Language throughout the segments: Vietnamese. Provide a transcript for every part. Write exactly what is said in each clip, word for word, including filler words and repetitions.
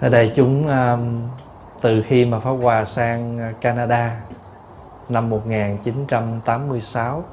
Ở đây chúng um, từ khi mà Pháp Hòa sang Canada năm một nghìn chín trăm tám mươi sáu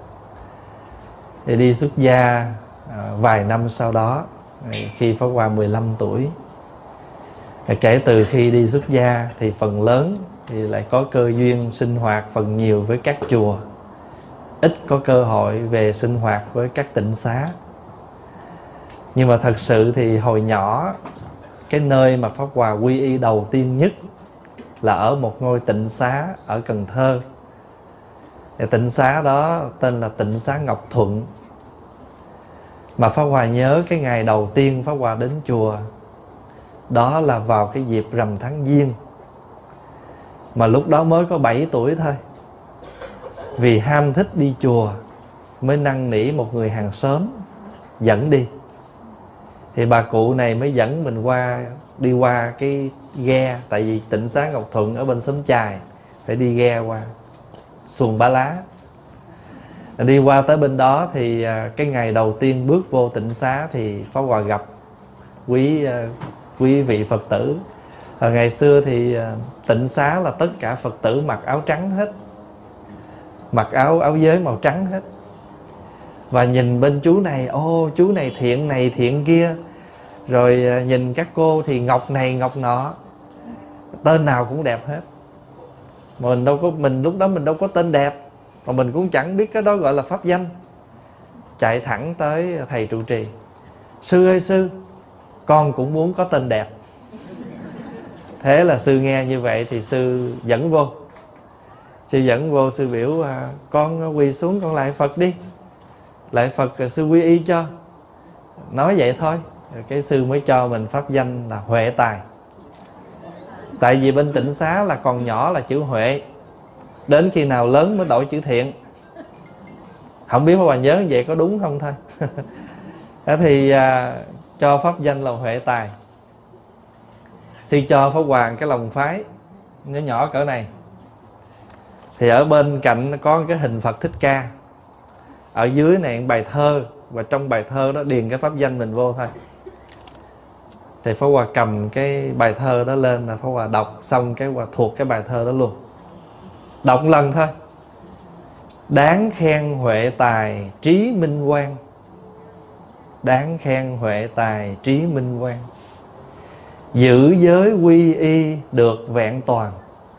thì đi xuất gia uh, vài năm sau đó, khi Pháp Hòa mười lăm tuổi. Và kể từ khi đi xuất gia thì phần lớn thì lại có cơ duyên sinh hoạt phần nhiều với các chùa, ít có cơ hội về sinh hoạt với các tịnh xá. Nhưng mà thật sự thì hồi nhỏ, cái nơi mà Pháp Hòa quy y đầu tiên nhất là ở một ngôi tịnh xá ở Cần Thơ. Và tịnh xá đó tên là tịnh xá Ngọc Thuận. Mà Pháp Hòa nhớ cái ngày đầu tiên Pháp Hòa đến chùa, đó là vào cái dịp rằm tháng Giêng. Mà lúc đó mới có bảy tuổi thôi. Vì ham thích đi chùa, mới năn nỉ một người hàng xóm dẫn đi. Thì bà cụ này mới dẫn mình qua, đi qua cái ghe. Tại vì tịnh xá Ngọc Thuận ở bên xóm Chài, phải đi ghe qua Xuồng Ba Lá. Đi qua tới bên đó thì cái ngày đầu tiên bước vô tịnh xá thì Pháp Hòa gặp quý quý vị Phật tử. Ở ngày xưa thì tịnh xá là tất cả Phật tử mặc áo trắng hết, mặc áo áo giới màu trắng hết. Và nhìn bên chú này, ô chú này thiện này thiện kia. Rồi nhìn các cô thì ngọc này ngọc nọ, tên nào cũng đẹp hết. Mình đâu có, mình lúc đó mình đâu có tên đẹp, mà mình cũng chẳng biết cái đó gọi là pháp danh. Chạy thẳng tới thầy trụ trì: sư ơi sư, con cũng muốn có tên đẹp. Thế là sư nghe như vậy thì sư dẫn vô. Sư dẫn vô, sư biểu à, con quỳ xuống con lại Phật đi, lại Phật rồi sư quy y cho. Nói vậy thôi. Rồi cái sư mới cho mình pháp danh là Huệ Tài. Tại vì bên tịnh xá là còn nhỏ là chữ Huệ, đến khi nào lớn mới đổi chữ Thiện. Không biết Pháp Hòa nhớ vậy có đúng không thôi. Thế thì à, cho pháp danh là Huệ Tài. Sư cho Pháp Hòa cái lồng phái nó nhỏ cỡ này. Thì ở bên cạnh có cái hình Phật Thích Ca. Ở dưới này bài thơ, và trong bài thơ đó điền cái pháp danh mình vô thôi. Thì Pháp Hòa cầm cái bài thơ đó lên là Pháp Hòa đọc xong cái Hòa thuộc cái bài thơ đó luôn. Đọc một lần thôi: đáng khen Huệ Tài trí minh quang, đáng khen Huệ Tài trí minh quang, giữ giới quy y được vẹn toàn,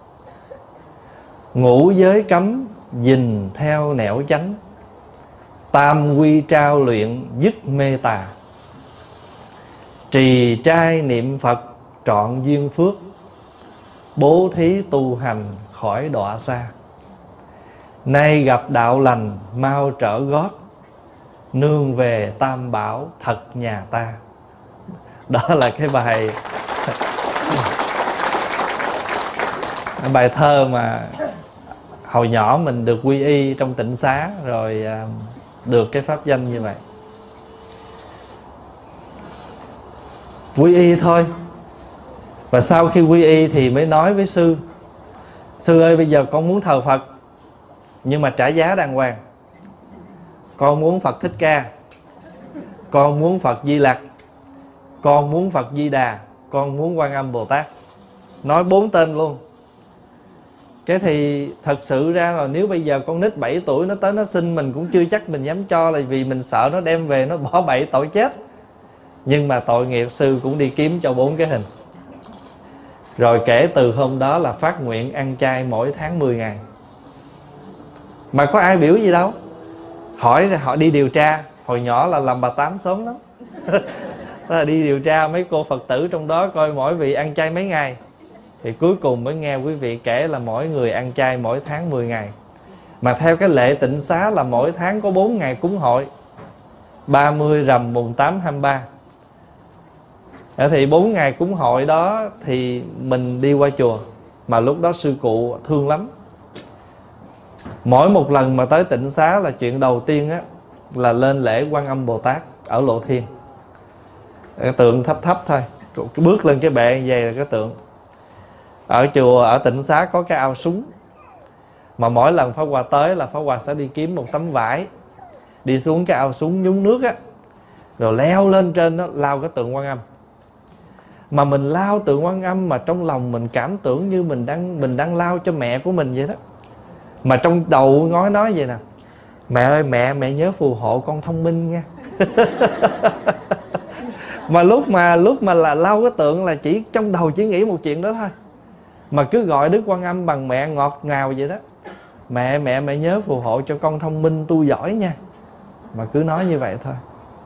ngũ giới cấm gìn theo nẻo chánh, tam quy trao luyện dứt mê tà, trì trai niệm Phật trọn duyên phước, bố thí tu hành khỏi đọa xa, nay gặp đạo lành mau trở gót, nương về tam bảo thật nhà ta. Đó là cái bài bài thơ mà hồi nhỏ mình được quy y trong tịnh xá, rồi được cái pháp danh như vậy. Quy y thôi. Và sau khi quy y thì mới nói với sư: sư ơi, bây giờ con muốn thờ Phật, nhưng mà trả giá đàng hoàng. Con muốn Phật Thích Ca, con muốn Phật Di Lặc, con muốn Phật Di Đà, con muốn Quan Âm Bồ Tát. Nói bốn tên luôn. Cái thì thật sự ra là nếu bây giờ con nít bảy tuổi nó tới nó xin mình cũng chưa chắc mình dám cho, là vì mình sợ nó đem về nó bỏ bậy tội chết. Nhưng mà tội nghiệp sư cũng đi kiếm cho bốn cái hình. Rồi kể từ hôm đó là phát nguyện ăn chay mỗi tháng mười ngày. Mà có ai biểu gì đâu. Hỏi họ đi điều tra. Hồi nhỏ là làm bà Tám sớm lắm. Đó là đi điều tra mấy cô Phật tử trong đó coi mỗi vị ăn chay mấy ngày. Thì cuối cùng mới nghe quý vị kể là mỗi người ăn chay mỗi tháng mười ngày. Mà theo cái lệ tịnh xá là mỗi tháng có bốn ngày cúng hội: ba mươi, rằm, mùng tám, hai mươi ba. Thì bốn ngày cúng hội đó thì mình đi qua chùa. Mà lúc đó sư cụ thương lắm. Mỗi một lần mà tới tịnh xá là chuyện đầu tiên á là lên lễ Quan Âm Bồ Tát ở Lộ Thiên. Cái tượng thấp thấp thôi, bước lên cái bệ như vậy là cái tượng. Ở chùa, ở tịnh xá có cái ao súng. Mà mỗi lần Pháp Hòa tới là Pháp Hòa sẽ đi kiếm một tấm vải, đi xuống cái ao súng nhúng nước á, rồi leo lên trên đó lao cái tượng Quan Âm. Mà mình lao tượng Quan Âm mà trong lòng mình cảm tưởng như mình đang mình đang lao cho mẹ của mình vậy đó. Mà trong đầu nói nói vậy nè: mẹ ơi, mẹ mẹ nhớ phù hộ con thông minh nha. Mà lúc mà lúc mà là lau cái tượng là chỉ trong đầu chỉ nghĩ một chuyện đó thôi, mà cứ gọi Đức Quan Âm bằng mẹ ngọt ngào vậy đó: mẹ mẹ mẹ nhớ phù hộ cho con thông minh tu giỏi nha. Mà cứ nói như vậy thôi.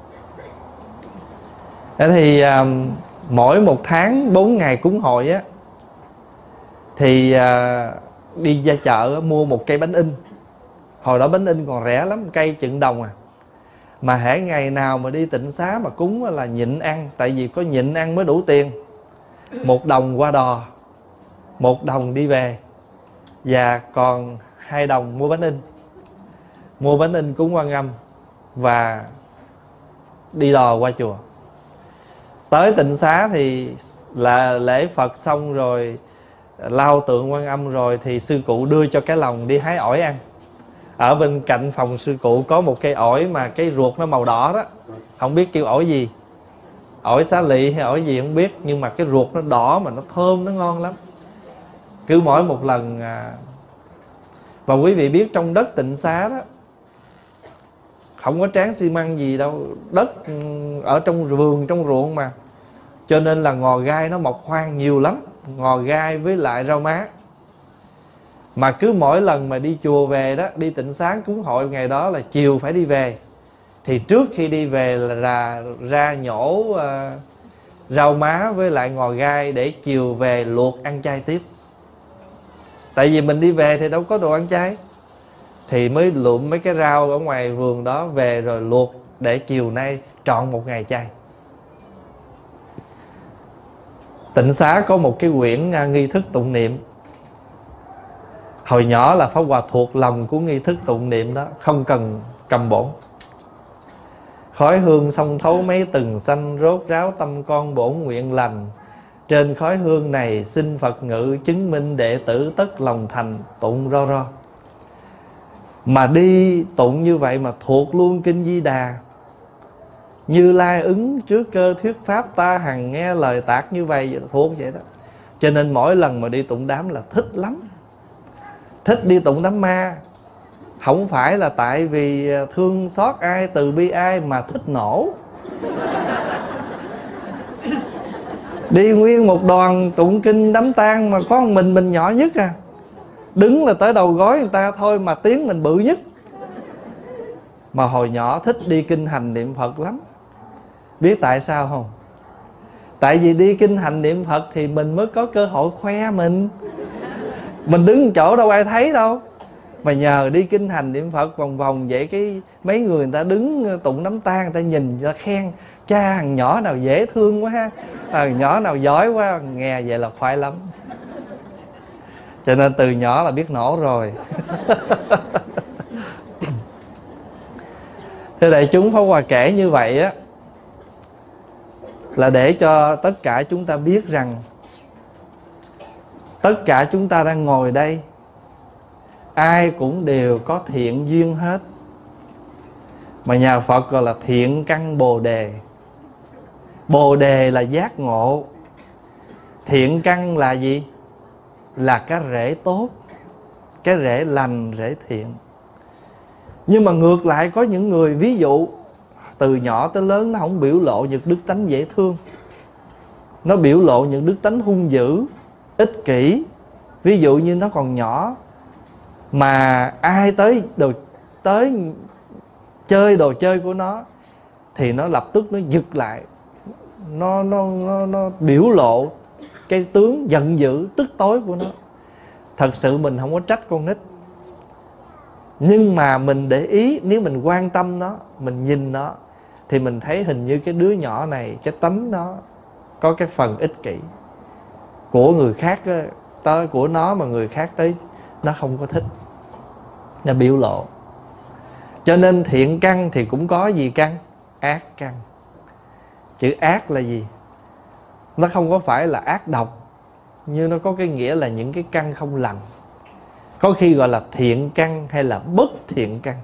Thế thì à, mỗi một tháng bốn ngày cúng hội á, thì à, đi ra chợ mua một cây bánh in. Hồi đó bánh in còn rẻ lắm, cây chừng đồng à. Mà hễ ngày nào mà đi tịnh xá mà cúng là nhịn ăn. Tại vì có nhịn ăn mới đủ tiền. Một đồng qua đò, một đồng đi về, và còn hai đồng mua bánh in. Mua bánh in cúng Quan Âm và đi đò qua chùa. Tới tịnh xá thì là lễ Phật xong rồi, lau tượng Quan Âm rồi, thì sư cụ đưa cho cái lồng đi hái ổi ăn. Ở bên cạnh phòng sư cụ có một cây ổi mà cái ruột nó màu đỏ đó. Không biết kêu ổi gì, ổi xá lị hay ổi gì không biết, nhưng mà cái ruột nó đỏ mà nó thơm, nó ngon lắm. Cứ mỗi một lần à... Và quý vị biết trong đất tịnh xá đó không có tráng xi măng gì đâu, đất ở trong vườn, trong ruộng mà, cho nên là ngò gai nó mọc hoang nhiều lắm. Ngò gai với lại rau má. Mà cứ mỗi lần mà đi chùa về đó, đi tịnh xá cúng hội ngày đó là chiều phải đi về, thì trước khi đi về là ra, ra nhổ uh, rau má với lại ngò gai để chiều về luộc ăn chay tiếp. Tại vì mình đi về thì đâu có đồ ăn chay, thì mới lượm mấy cái rau ở ngoài vườn đó về rồi luộc để chiều nay trọn một ngày chay. Tịnh xá có một cái quyển uh, nghi thức tụng niệm. Hồi nhỏ là Pháp Hòa thuộc lòng của nghi thức tụng niệm đó, không cần cầm bổn. Khói hương sông thấu mấy từng xanh, rốt ráo tâm con bổn nguyện lành. Trên khói hương này xin Phật ngự, chứng minh đệ tử tất lòng thành. Tụng ro ro. Mà đi tụng như vậy mà thuộc luôn kinh Di Đà. Như Lai ứng trước cơ thuyết pháp, ta hằng nghe lời tạc như vậy, thuộc vậy đó. Cho nên mỗi lần mà đi tụng đám là thích lắm. Thích đi tụng đám ma. Không phải là tại vì thương xót ai, từ bi ai, mà thích nổ. Đi nguyên một đoàn tụng kinh đám tang mà có mình mình nhỏ nhất à. Đứng là tới đầu gối người ta thôi mà tiếng mình bự nhất. Mà hồi nhỏ thích đi kinh hành niệm Phật lắm. Biết tại sao không? Tại vì đi kinh hành niệm Phật thì mình mới có cơ hội khoe mình. Mình đứng chỗ đâu ai thấy đâu. Mà nhờ đi kinh hành niệm Phật vòng vòng vậy, cái mấy người người ta đứng tụng đám tang, người ta nhìn, người ta khen: cha thằng nhỏ nào dễ thương quá ha, thằng nhỏ nào giỏi quá. Nghe vậy là khoái lắm. Cho nên từ nhỏ là biết nổ rồi. Thưa đại chúng, Pháp Hòa kể như vậy á là để cho tất cả chúng ta biết rằng tất cả chúng ta đang ngồi đây, ai cũng đều có thiện duyên hết. Mà nhà Phật gọi là thiện căn bồ đề. Bồ đề là giác ngộ. Thiện căn là gì? Là cái rễ tốt, cái rễ lành, rễ thiện. Nhưng mà ngược lại có những người, ví dụ từ nhỏ tới lớn nó không biểu lộ những đức tánh dễ thương, nó biểu lộ những đức tánh hung dữ, ích kỷ. Ví dụ như nó còn nhỏ mà ai tới đồ tới chơi đồ chơi của nó thì nó lập tức nó giật lại, nó nó nó, nó biểu lộ cái tướng giận dữ, tức tối của nó. Thật sự mình không có trách con nít, nhưng mà mình để ý, nếu mình quan tâm nó, mình nhìn nó, thì mình thấy hình như cái đứa nhỏ này, cái tánh nó có cái phần ích kỷ. Của người khác tới, của nó mà người khác tới nó không có thích, nó biểu lộ. Cho nên thiện căn thì cũng có gì căn? Ác căn. Chữ ác là gì? Nó không có phải là ác độc, nhưng nó có cái nghĩa là những cái căn không lành. Có khi gọi là thiện căn hay là bất thiện căn.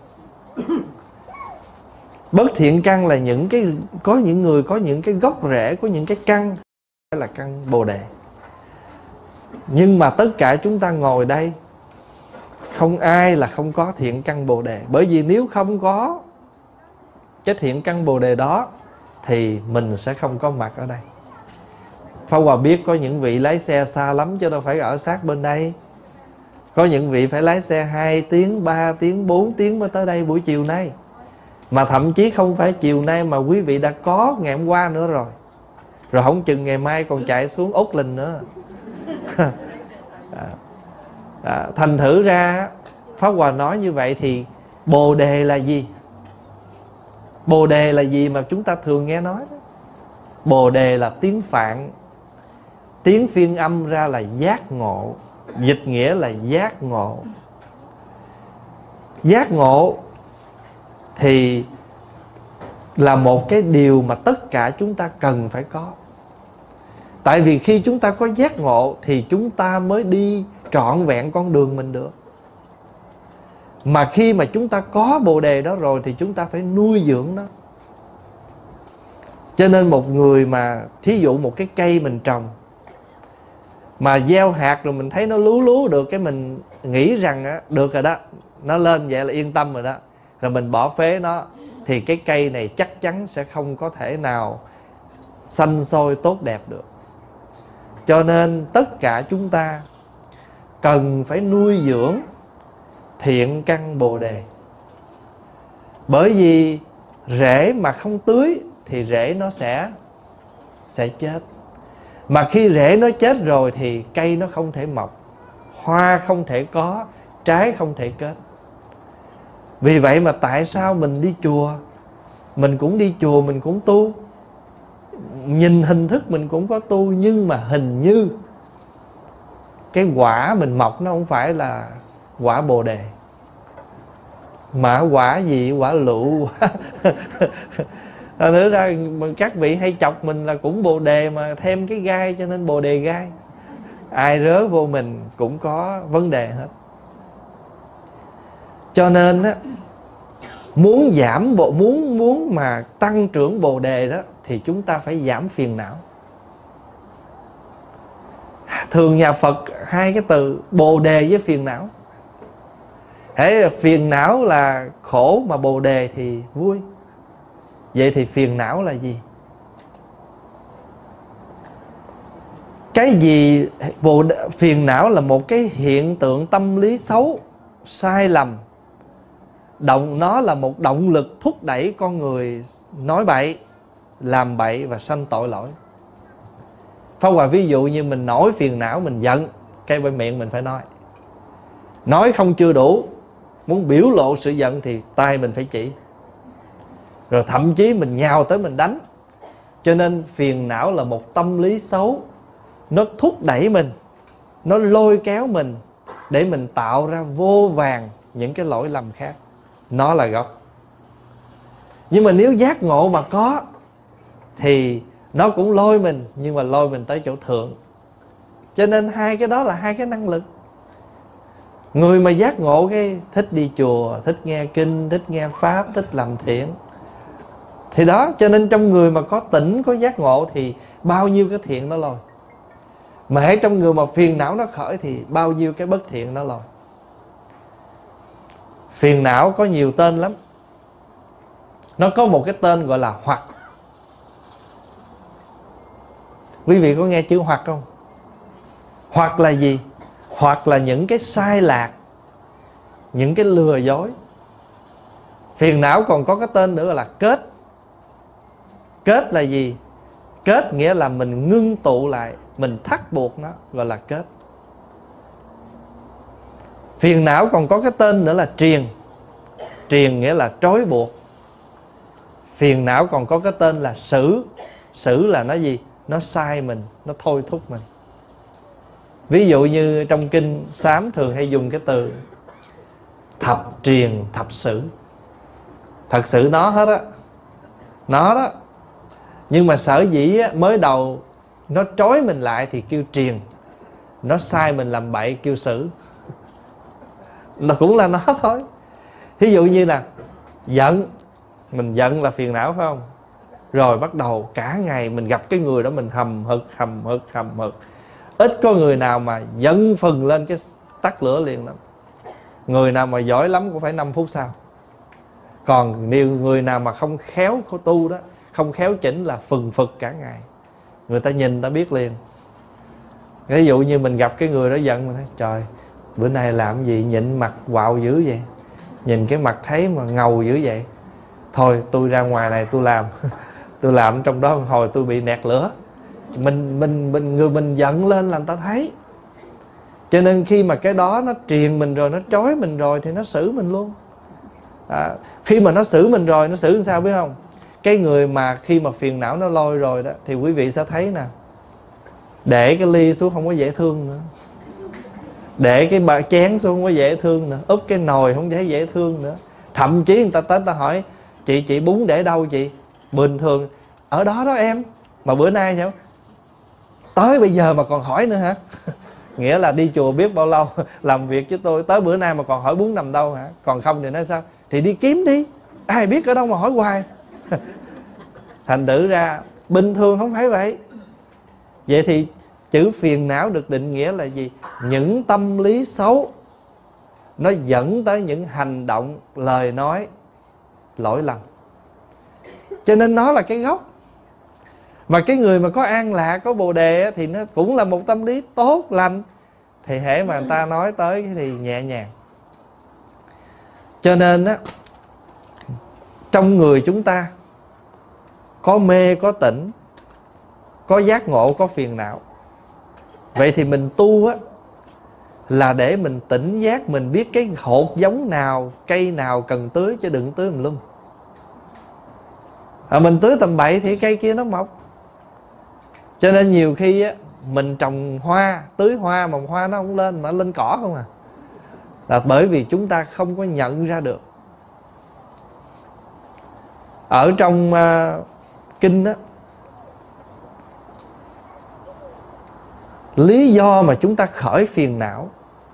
Bất thiện căn là những cái, có những người có những cái gốc rễ, có những cái căn là căn Bồ Đề. Nhưng mà tất cả chúng ta ngồi đây không ai là không có thiện căn Bồ Đề. Bởi vì nếu không có cái thiện căn Bồ Đề đó thì mình sẽ không có mặt ở đây. Pháp Hòa biết có những vị lái xe xa lắm chứ đâu phải ở sát bên đây. Có những vị phải lái xe hai tiếng, ba tiếng, bốn tiếng mới tới đây buổi chiều nay. Mà thậm chí không phải chiều nay mà quý vị đã có ngày hôm qua nữa rồi. Rồi không chừng ngày mai còn chạy xuống Úc Linh nữa. à, à, thành thử ra Pháp Hòa nói như vậy thì Bồ Đề là gì? Bồ Đề là gì mà chúng ta thường nghe nói đó? Bồ Đề là tiếng Phạn, tiếng phiên âm ra là giác ngộ, dịch nghĩa là giác ngộ. Giác ngộ thì là một cái điều mà tất cả chúng ta cần phải có. Tại vì khi chúng ta có giác ngộ thì chúng ta mới đi trọn vẹn con đường mình được. Mà khi mà chúng ta có Bồ Đề đó rồi thì chúng ta phải nuôi dưỡng nó. Cho nên một người mà thí dụ một cái cây mình trồng mà gieo hạt rồi mình thấy nó lú lú được, cái mình nghĩ rằng á, được rồi đó, nó lên vậy là yên tâm rồi đó, rồi mình bỏ phế nó, thì cái cây này chắc chắn sẽ không có thể nào xanh xôi tốt đẹp được. Cho nên tất cả chúng ta cần phải nuôi dưỡng thiện căn Bồ Đề. Bởi vì rễ mà không tưới thì rễ nó sẽ sẽ chết. Mà khi rễ nó chết rồi thì cây nó không thể mọc, hoa không thể có, trái không thể kết. Vì vậy mà tại sao mình đi chùa, mình cũng đi chùa, mình cũng tu, nhìn hình thức mình cũng có tu, nhưng mà hình như cái quả mình mọc nó không phải là quả Bồ Đề, mà quả gì? Quả lựu. Thật ra các vị hay chọc mình là cũng Bồ Đề mà thêm cái gai cho nên Bồ Đề gai. Ai rớ vô mình cũng có vấn đề hết. Cho nên á, muốn giảm bộ muốn muốn mà tăng trưởng Bồ Đề đó thì chúng ta phải giảm phiền não. Thường nhà Phật hai cái từ Bồ Đề với phiền não. Thế phiền não là khổ mà Bồ Đề thì vui. Vậy thì phiền não là gì? Cái gì? Bồ Đề, phiền não là một cái hiện tượng tâm lý xấu, sai lầm. Động, nó là một động lực thúc đẩy con người nói bậy, làm bậy và sanh tội lỗi. Pháp Hòa ví dụ như mình nổi phiền não, mình giận, cái bên miệng mình phải nói. Nói không chưa đủ, muốn biểu lộ sự giận thì tay mình phải chỉ. Rồi thậm chí mình nhào tới mình đánh. Cho nên phiền não là một tâm lý xấu. Nó thúc đẩy mình, nó lôi kéo mình để mình tạo ra vô vàn những cái lỗi lầm khác. Nó là gốc. Nhưng mà nếu giác ngộ mà có thì nó cũng lôi mình, nhưng mà lôi mình tới chỗ thượng. Cho nên hai cái đó là hai cái năng lực. Người mà giác ngộ cái thích đi chùa, thích nghe kinh, thích nghe pháp, thích làm thiện. Thì đó, cho nên trong người mà có tỉnh, có giác ngộ thì bao nhiêu cái thiện nó lôi. Mà hễ trong người mà phiền não nó khởi thì bao nhiêu cái bất thiện nó lôi. Phiền não có nhiều tên lắm. Nó có một cái tên gọi là hoặc. Quý vị có nghe chữ hoặc không? Hoặc là gì? Hoặc là những cái sai lạc, những cái lừa dối. Phiền não còn có cái tên nữa là kết. Kết là gì? Kết nghĩa là mình ngưng tụ lại, mình thắt buộc nó, gọi là kết. Phiền não còn có cái tên nữa là triền. Triền nghĩa là trói buộc. Phiền não còn có cái tên là xử. Xử là nó gì? Nó sai mình, nó thôi thúc mình. Ví dụ như trong kinh Sám thường hay dùng cái từ thập triền thập xử. Thật sự nó hết á, nó đó. Nhưng mà sở dĩ á, mới đầu nó trói mình lại thì kêu triền, nó sai mình làm bậy kêu xử. Nó cũng là nó thôi. Thí dụ như là giận, mình giận là phiền não phải không? rồi bắt đầu cả ngày mình gặp cái người đó mình hầm hực hầm hực hầm hực. Ít có người nào mà dấn phần lên cái tắt lửa liền lắm. Người nào mà giỏi lắm cũng phải năm phút sau. Còn nếu người nào mà không khéo của tu đó, không khéo chỉnh là phừng phực cả ngày. Người ta nhìn ta biết liền. Ví dụ như mình gặp cái người đó giận, mình nói trời, bữa nay làm gì nhịn mặt quạo dữ vậy, nhìn cái mặt thấy mà ngầu dữ vậy, thôi tôi ra ngoài này tôi làm tôi làm trong đó hồi tôi bị nẹt lửa. Mình mình mình người mình giận lên là người ta thấy. Cho nên khi mà cái đó nó triền mình rồi, nó trói mình rồi thì nó xử mình luôn. À, khi mà nó xử mình rồi, nó xử làm sao biết không? Cái người mà khi mà phiền não nó lôi rồi đó, thì quý vị sẽ thấy nè, để cái ly xuống không có dễ thương nữa, để cái bà chén xuống không có dễ thương nữa, úp cái nồi không thấy dễ thương nữa. Thậm chí người ta tới người ta hỏi chị chị bún để đâu chị? Bình thường ở đó đó em, mà bữa nay sao tới bây giờ mà còn hỏi nữa hả? Nghĩa là đi chùa biết bao lâu làm việc với tôi, tới bữa nay mà còn hỏi bún nằm đâu hả? Còn không thì nói sao? Thì đi kiếm đi, ai biết ở đâu mà hỏi hoài. Thành thử ra bình thường không phải vậy. Vậy thì chữ phiền não được định nghĩa là gì? Những tâm lý xấu nó dẫn tới những hành động, lời nói lỗi lầm. Cho nên nó là cái gốc. Mà cái người mà có an lạc, có bồ đề thì nó cũng là một tâm lý tốt lành. Thì hễ mà người ta nói tới thì nhẹ nhàng. Cho nên á, trong người chúng ta có mê, có tỉnh, có giác ngộ, có phiền não. Vậy thì mình tu á là để mình tỉnh giác, mình biết cái hột giống nào, cây nào cần tưới, chứ đừng tưới mình lum. À, mình tưới tầm bậy thì cây kia nó mọc. Cho nên nhiều khi á, mình trồng hoa, tưới hoa mà hoa nó không lên, mà lên cỏ không à. Là bởi vì chúng ta không có nhận ra được. Ở trong uh, kinh á, lý do mà chúng ta khởi phiền não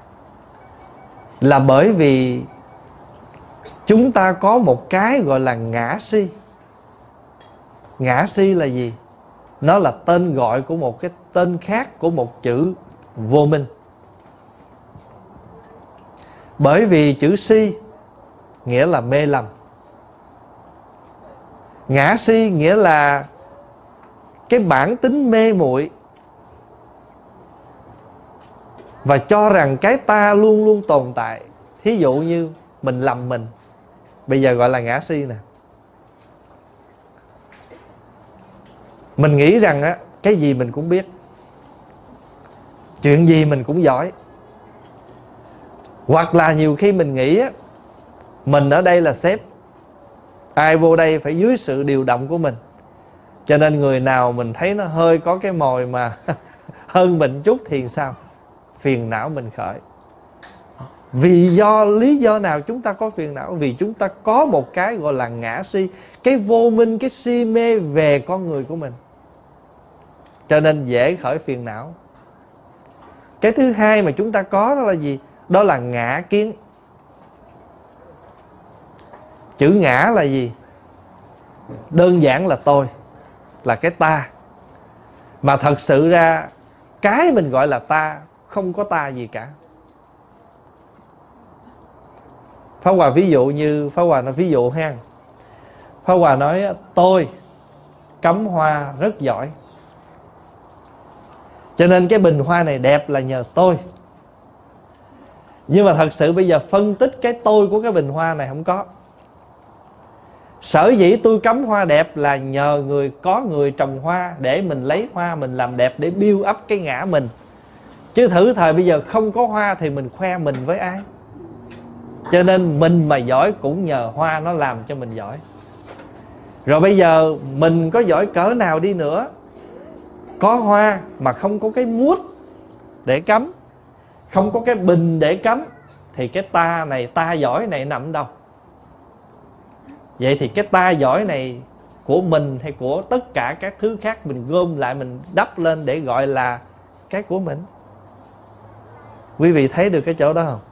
là bởi vì chúng ta có một cái gọi là ngã si. Ngã si là gì? Nó là tên gọi của một cái tên khác của một chữ vô minh. Bởi vì chữ si nghĩa là mê lầm. Ngã si nghĩa là cái bản tính mê muội và cho rằng cái ta luôn luôn tồn tại. Thí dụ như mình lầm mình, bây giờ gọi là ngã si nè. Mình nghĩ rằng á, cái gì mình cũng biết, chuyện gì mình cũng giỏi. Hoặc là nhiều khi mình nghĩ á, mình ở đây là sếp, ai vô đây phải dưới sự điều động của mình. Cho nên người nào mình thấy nó hơi có cái mồi mà hơn mình chút thì sao? Phiền não mình khởi. Vì do lý do nào chúng ta có phiền não? Vì chúng ta có một cái gọi là ngã si, cái vô minh, cái si mê về con người của mình, cho nên dễ khởi phiền não. Cái thứ hai mà chúng ta có đó là gì? Đó là ngã kiến. Chữ ngã là gì? Đơn giản là tôi, là cái ta. Mà thật sự ra cái mình gọi là ta không có ta gì cả. Pháp Hòa ví dụ như Pháp Hòa nói ví dụ ha. Pháp Hòa nói tôi cắm hoa rất giỏi, cho nên cái bình hoa này đẹp là nhờ tôi. Nhưng mà thật sự bây giờ phân tích cái tôi của cái bình hoa này không có. Sở dĩ tôi cắm hoa đẹp là nhờ người có người trồng hoa, để mình lấy hoa mình làm đẹp, để build up cái ngã mình. Chứ thử thời bây giờ không có hoa thì mình khoe mình với ai? Cho nên mình mà giỏi cũng nhờ hoa nó làm cho mình giỏi. Rồi bây giờ mình có giỏi cỡ nào đi nữa, có hoa mà không có cái mút để cắm, không có cái bình để cắm, thì cái ta này, ta giỏi này nằm đâu? Vậy thì cái ta giỏi này của mình hay của tất cả các thứ khác mình gom lại, mình đắp lên để gọi là cái của mình. Quý vị thấy được cái chỗ đó không?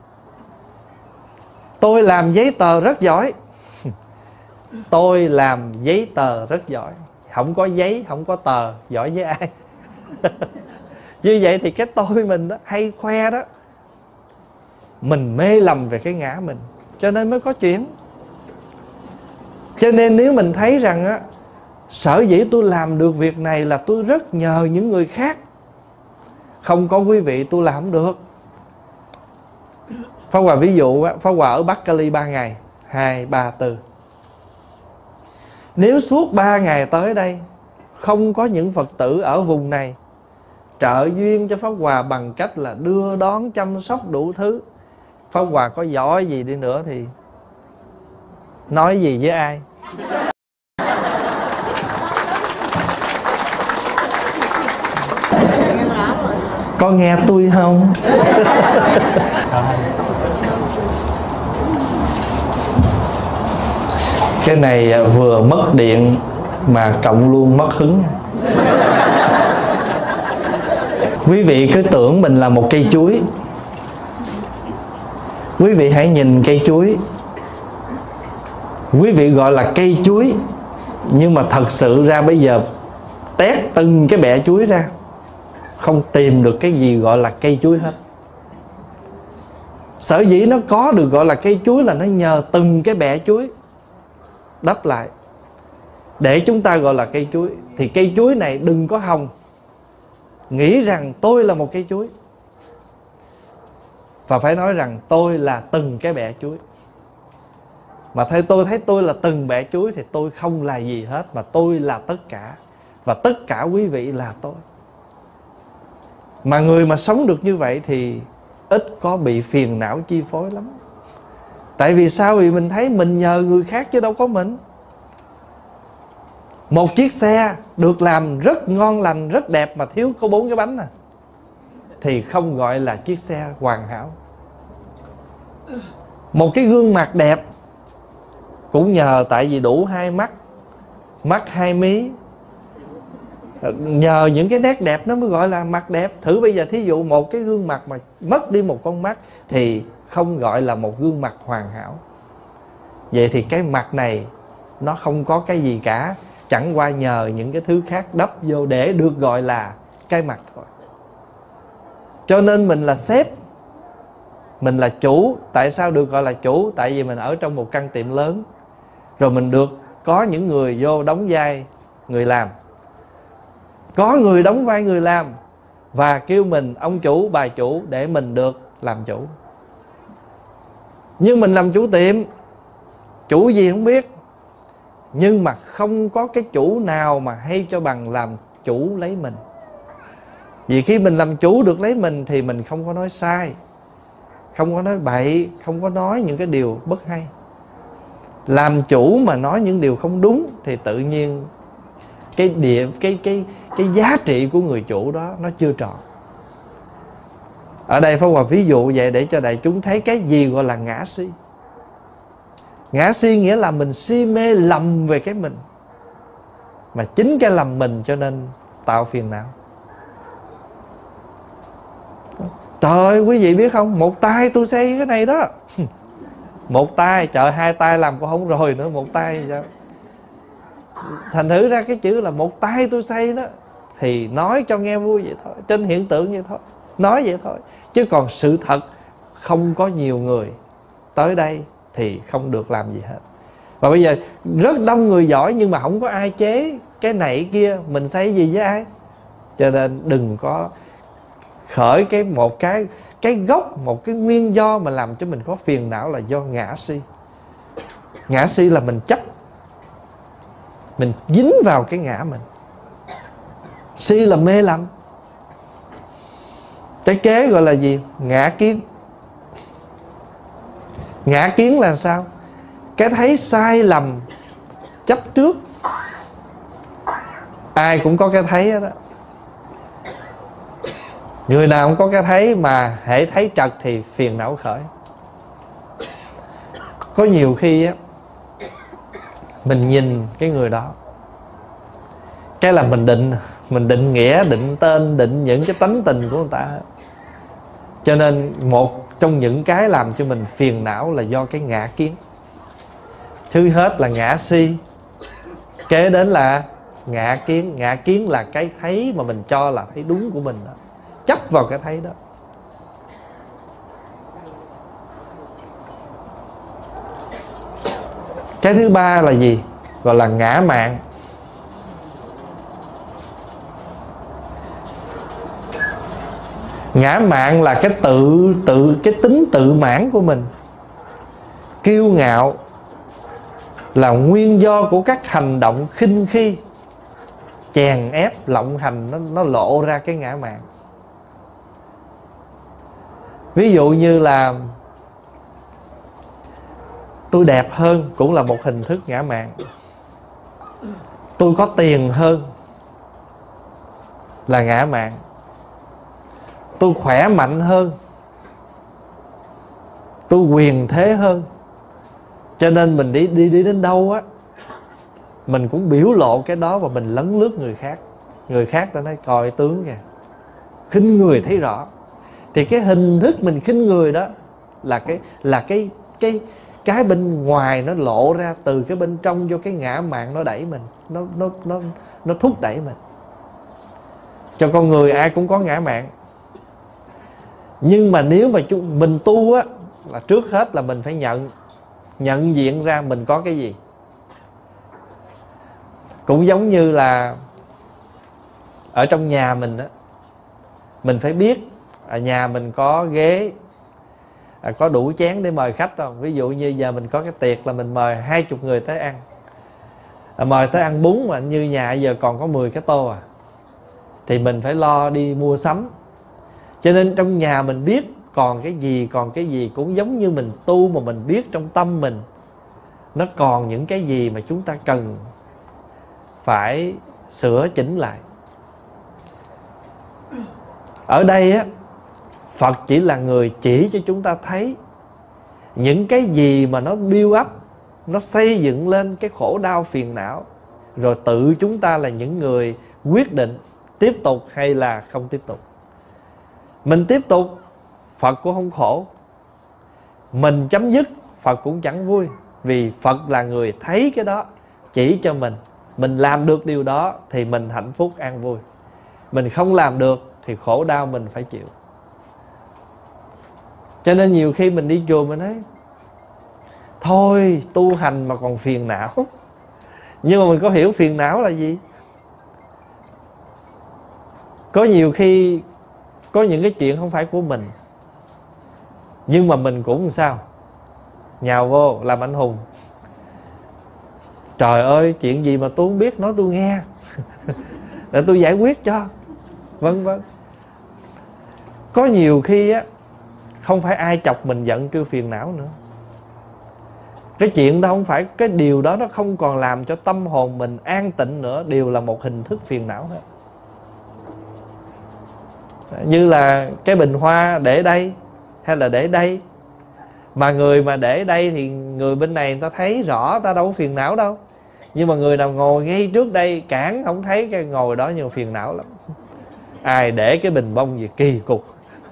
Tôi làm giấy tờ rất giỏi. Tôi làm giấy tờ rất giỏi. không có giấy, không có tờ, giỏi với ai? Như vậy thì cái tôi mình đó, hay khoe đó, mình mê lầm về cái ngã mình, cho nên mới có chuyện. Cho nên nếu mình thấy rằng á, sở dĩ tôi làm được việc này là tôi rất nhờ những người khác, không có quý vị tôi làm không được. Pháp Hòa ví dụ á, Pháp Hòa ở Bắc Cali ba ngày, hai, ba, tư. Nếu suốt ba ngày tới đây không có những Phật tử ở vùng này trợ duyên cho Pháp Hòa bằng cách là đưa đón, chăm sóc đủ thứ, Pháp Hòa có giỏi gì đi nữa thì nói gì với ai? Có nghe tôi không? Cái này vừa mất điện mà cộng luôn mất hứng. Quý vị cứ tưởng mình là một cây chuối. Quý vị hãy nhìn cây chuối. Quý vị gọi là cây chuối, nhưng mà thật sự ra bây giờ tét từng cái bẹ chuối ra, không tìm được cái gì gọi là cây chuối hết. Sở dĩ nó có được gọi là cây chuối là nó nhờ từng cái bẹ chuối đắp lại để chúng ta gọi là cây chuối. Thì cây chuối này đừng có hòng nghĩ rằng tôi là một cây chuối, và phải nói rằng tôi là từng cái bẹ chuối. Mà theo tôi thấy tôi là từng bẹ chuối thì tôi không là gì hết, mà tôi là tất cả, và tất cả quý vị là tôi. Mà người mà sống được như vậy thì ít có bị phiền não chi phối lắm. Tại vì sao? Vì mình thấy mình nhờ người khác chứ đâu có mình. Một chiếc xe được làm rất ngon lành, rất đẹp mà thiếu có bốn cái bánh à, thì không gọi là chiếc xe hoàn hảo. Một cái gương mặt đẹp cũng nhờ tại vì đủ hai mắt, mắt hai mí, nhờ những cái nét đẹp nó mới gọi là mặt đẹp. Thử bây giờ thí dụ một cái gương mặt mà mất đi một con mắt thì không gọi là một gương mặt hoàn hảo. Vậy thì cái mặt này nó không có cái gì cả, chẳng qua nhờ những cái thứ khác đắp vô để được gọi là cái mặt thôi. Cho nên mình là sếp, mình là chủ. Tại sao được gọi là chủ? Tại vì mình ở trong một căn tiệm lớn, rồi mình được có những người vô đóng vai người làm, có người đóng vai người làm và kêu mình ông chủ, bà chủ để mình được làm chủ. Nhưng mình làm chủ tiệm, chủ gì không biết, nhưng mà không có cái chủ nào mà hay cho bằng làm chủ lấy mình. Vì khi mình làm chủ được lấy mình thì mình không có nói sai, không có nói bậy, không có nói những cái điều bất hay. Làm chủ mà nói những điều không đúng thì tự nhiên cái địa cái cái cái giá trị của người chủ đó nó chưa tròn. Ở đây Pháp Hòa ví dụ vậy để cho đại chúng thấy cái gì gọi là ngã si. Ngã si nghĩa là mình si mê lầm về cái mình, mà chính cái lầm mình cho nên tạo phiền não. Trời ơi, quý vị biết không, một tay tôi xây cái này đó. Một tay, trời, hai tay làm cũng không rồi nữa, một tay sao? Thành thử ra cái chữ là một tay tôi xây đó thì nói cho nghe vui vậy thôi, trên hiện tượng vậy thôi, nói vậy thôi. Chứ còn sự thật không có nhiều người tới đây thì không được làm gì hết. Và bây giờ rất đông người giỏi nhưng mà không có ai chế cái này kia, mình xây gì với ai? Cho nên đừng có khởi cái một cái cái gốc, một cái nguyên do mà làm cho mình có phiền não là do ngã si. Ngã si là mình chấp, mình dính vào cái ngã mình. Si là mê lầm. Cái kế gọi là gì? Ngã kiến. Ngã kiến là sao? Cái thấy sai lầm chấp trước. Ai cũng có cái thấy đó. Người nào cũng có cái thấy, mà hễ thấy trật thì phiền não khởi. Có nhiều khi á, mình nhìn cái người đó, cái là mình định Mình định nghĩa, định tên, định những cái tánh tình của người ta. Cho nên một trong những cái làm cho mình phiền não là do cái ngã kiến. Thứ hết là ngã si, kế đến là Ngã kiến. Ngã kiến là cái thấy mà mình cho là thấy đúng của mình đó. Chấp vào cái thấy đó. Cái thứ ba là gì? Gọi là ngã mạn. Ngã mạn là cái tự tự cái tính tự mãn của mình. Kiêu ngạo là nguyên do của các hành động khinh khi, chèn ép, lộng hành, nó, nó lộ ra cái ngã mạn. Ví dụ như là tôi đẹp hơn cũng là một hình thức ngã mạn. Tôi có tiền hơn là ngã mạn. Tôi khỏe mạnh hơn, tôi quyền thế hơn. Cho nên mình đi đi đi đến đâu á, mình cũng biểu lộ cái đó và mình lấn lướt người khác. Người khác ta nói coi tướng kìa, khinh người thấy rõ. Thì cái hình thức mình khinh người đó là cái là cái cái cái bên ngoài nó lộ ra từ cái bên trong vô cái ngã mạn nó đẩy mình, nó nó nó nó thúc đẩy mình. Cho con người ai cũng có ngã mạn. Nhưng mà nếu mà chúng mình tu á, là trước hết là mình phải nhận nhận diện ra mình có cái gì. Cũng giống như là ở trong nhà mình á, mình phải biết ở nhà mình có ghế, à, có đủ chén để mời khách không. Ví dụ như giờ mình có cái tiệc là mình mời hai chục người tới ăn, à, mời tới ăn bún mà như nhà giờ còn có mười cái tô à, thì mình phải lo đi mua sắm. Cho nên trong nhà mình biết còn cái gì, còn cái gì. Cũng giống như mình tu mà mình biết trong tâm mình nó còn những cái gì mà chúng ta cần phải sửa chỉnh lại. Ở đây á, Phật chỉ là người chỉ cho chúng ta thấy những cái gì mà nó build up, nó xây dựng lên cái khổ đau phiền não. Rồi tự chúng ta là những người quyết định tiếp tục hay là không tiếp tục. Mình tiếp tục, Phật cũng không khổ. Mình chấm dứt, Phật cũng chẳng vui. Vì Phật là người thấy cái đó, chỉ cho mình. Mình làm được điều đó thì mình hạnh phúc an vui. Mình không làm được thì khổ đau mình phải chịu. Cho nên nhiều khi mình đi chùa mình nói thôi tu hành mà còn phiền não. Nhưng mà mình có hiểu phiền não là gì? Có nhiều khi có những cái chuyện không phải của mình, nhưng mà mình cũng sao nhào vô làm anh hùng. Trời ơi, chuyện gì mà tôi không biết nói tôi nghe để tôi giải quyết cho, vân vân. Có nhiều khi á, không phải ai chọc mình giận kêu phiền não nữa. Cái chuyện đó không phải, cái điều đó nó không còn làm cho tâm hồn mình an tịnh nữa, đều là một hình thức phiền não hết. Như là cái bình hoa để đây hay là để đây, mà người mà để đây thì người bên này người ta thấy rõ, ta đâu có phiền não đâu. Nhưng mà người nào ngồi ngay trước đây cản không thấy cái ngồi đó, nhưng mà phiền não lắm. Ai để cái bình bông gì kỳ cục.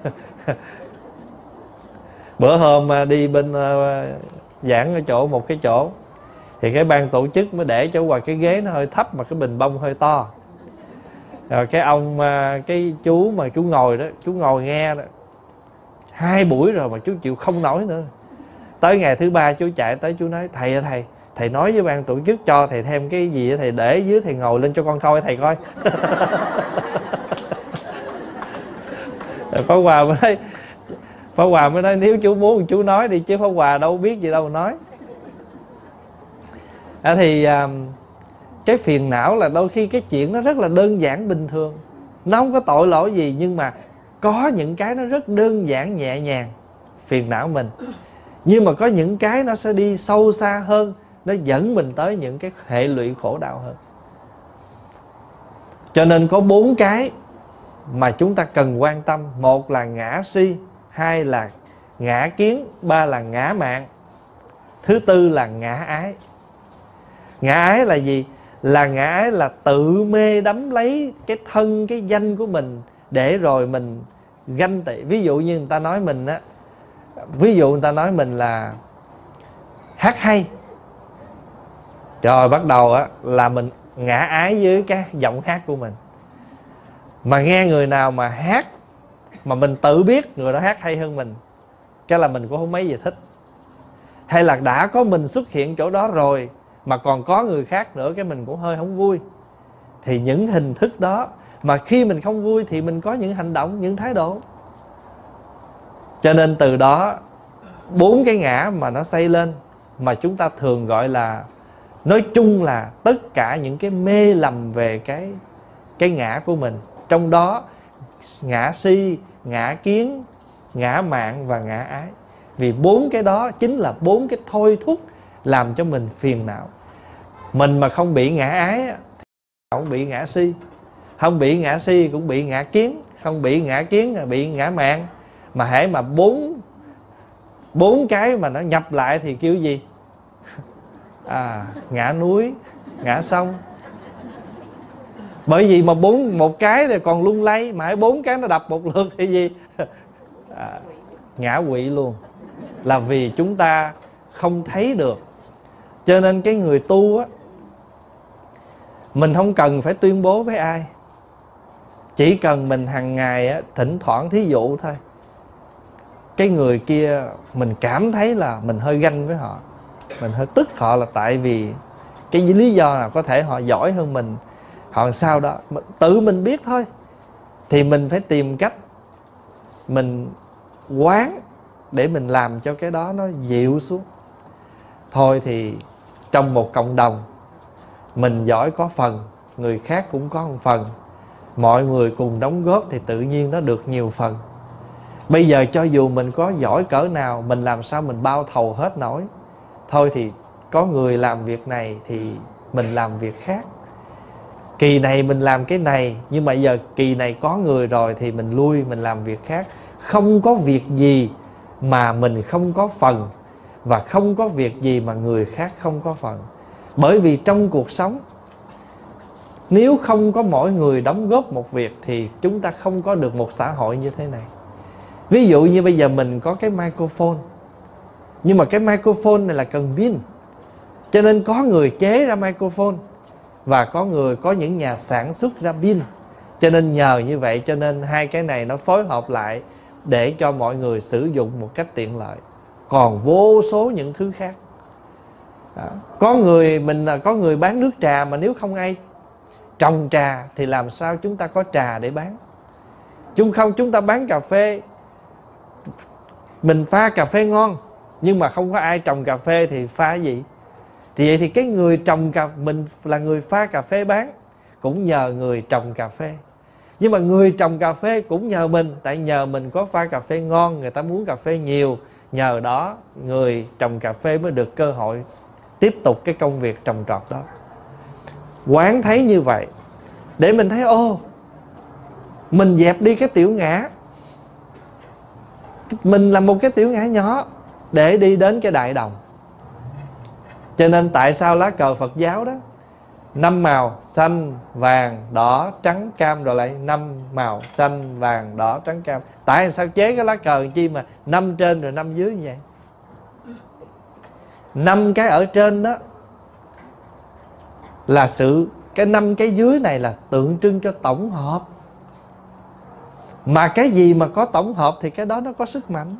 Bữa hôm đi bên giảng ở chỗ một cái chỗ, thì cái ban tổ chức mới để cho ngoài cái ghế nó hơi thấp mà cái bình bông hơi to. Rồi cái ông, cái chú mà chú ngồi đó, chú ngồi nghe đó hai buổi rồi mà chú chịu không nổi nữa. Tới ngày thứ ba chú chạy tới chú nói thầy ơi thầy, thầy nói với ban tổ chức cho thầy thêm cái gì thầy để dưới, thầy ngồi lên cho con coi thầy coi. Rồi Pháp Hòa mới nói, Pháp Hòa mới nói nếu chú muốn chú nói đi, chứ Pháp Hòa đâu biết gì đâu mà nói. À thì à, cái phiền não là đôi khi cái chuyện nó rất là đơn giản bình thường, nó không có tội lỗi gì, nhưng mà có những cái nó rất đơn giản nhẹ nhàng phiền não mình. Nhưng mà có những cái nó sẽ đi sâu xa hơn, nó dẫn mình tới những cái hệ lụy khổ đau hơn. Cho nên có bốn cái mà chúng ta cần quan tâm. Một là ngã si, hai là ngã kiến, ba là ngã mạn, thứ tư là ngã ái. Ngã ái là gì? Là ngã ái là tự mê đắm lấy cái thân, cái danh của mình, để rồi mình ganh tị. Ví dụ như người ta nói mình á, ví dụ người ta nói mình là hát hay, rồi bắt đầu á là mình ngã ái với cái giọng hát của mình. Mà nghe người nào mà hát mà mình tự biết người đó hát hay hơn mình, cái là mình cũng không mấy gì thích. Hay là đã có mình xuất hiện chỗ đó rồi mà còn có người khác nữa, cái mình cũng hơi không vui. Thì những hình thức đó, mà khi mình không vui thì mình có những hành động, những thái độ. Cho nên từ đó bốn cái ngã mà nó xây lên, mà chúng ta thường gọi là, nói chung là tất cả những cái mê lầm về cái cái ngã của mình. Trong đó ngã si, ngã kiến, ngã mạn và ngã ái. Vì bốn cái đó chính là bốn cái thôi thúc làm cho mình phiền não. Mình mà không bị ngã ái thì không bị ngã si, không bị ngã si cũng bị ngã kiến, không bị ngã kiến là bị ngã mạn. Mà hễ mà bốn bốn cái mà nó nhập lại thì kêu gì? À, ngã núi, ngã sông. Bởi vì mà bốn một cái thì còn lung lay, mà bốn cái nó đập một lượt thì gì? À, ngã quỵ luôn. Là vì chúng ta không thấy được. Cho nên cái người tu á, mình không cần phải tuyên bố với ai, chỉ cần mình hàng ngày á, thỉnh thoảng thí dụ thôi, cái người kia mình cảm thấy là mình hơi ganh với họ, mình hơi tức họ là tại vì cái lý do nào, có thể họ giỏi hơn mình, họ sao đó, tự mình biết thôi. Thì mình phải tìm cách mình quán để mình làm cho cái đó nó dịu xuống. Thôi thì trong một cộng đồng, mình giỏi có phần, người khác cũng có một phần, mọi người cùng đóng góp thì tự nhiên nó được nhiều phần. Bây giờ cho dù mình có giỏi cỡ nào, mình làm sao mình bao thầu hết nổi. Thôi thì có người làm việc này thì mình làm việc khác. Kỳ này mình làm cái này, nhưng mà giờ kỳ này có người rồi thì mình lui, mình làm việc khác. Không có việc gì mà mình không có phần, và không có việc gì mà người khác không có phần. Bởi vì trong cuộc sống, nếu không có mỗi người đóng góp một việc thì chúng ta không có được một xã hội như thế này. Ví dụ như bây giờ mình có cái microphone, nhưng mà cái microphone này là cần pin, cho nên có người chế ra microphone, và có người, có những nhà sản xuất ra pin. Cho nên nhờ như vậy, cho nên hai cái này nó phối hợp lại để cho mọi người sử dụng một cách tiện lợi. Còn vô số những thứ khác. Đó. Có người mình là có người bán nước trà, mà nếu không ai trồng trà thì làm sao chúng ta có trà để bán? Chúng không, chúng ta bán cà phê, mình pha cà phê ngon, nhưng mà không có ai trồng cà phê thì pha cái gì? Thì vậy thì cái người trồng cà, mình là người pha cà phê bán, cũng nhờ người trồng cà phê. Nhưng mà người trồng cà phê cũng nhờ mình, tại nhờ mình có pha cà phê ngon, người ta muốn cà phê nhiều, nhờ đó người trồng cà phê mới được cơ hội tiếp tục cái công việc trồng trọt đó. Quán thấy như vậy để mình thấy, ô, mình dẹp đi cái tiểu ngã, mình là một cái tiểu ngã nhỏ để đi đến cái đại đồng. Cho nên tại sao lá cờ Phật giáo đó năm màu xanh, vàng, đỏ, trắng, cam, rồi lại năm màu xanh, vàng, đỏ, trắng, cam. Tại sao chế cái lá cờ chi mà năm trên rồi năm dưới như vậy? Năm cái ở trên đó là sự, cái năm cái dưới này là tượng trưng cho tổng hợp. Mà cái gì mà có tổng hợp thì cái đó nó có sức mạnh.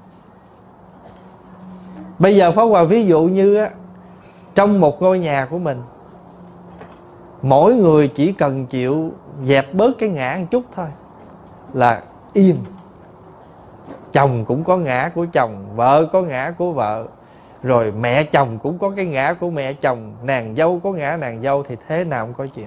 Bây giờ Pháp Hòa ví dụ như á, trong một ngôi nhà của mình, mỗi người chỉ cần chịu dẹp bớt cái ngã một chút thôi là yên. Chồng cũng có ngã của chồng, vợ có ngã của vợ, rồi mẹ chồng cũng có cái ngã của mẹ chồng, nàng dâu có ngã nàng dâu, thì thế nào cũng có chuyện.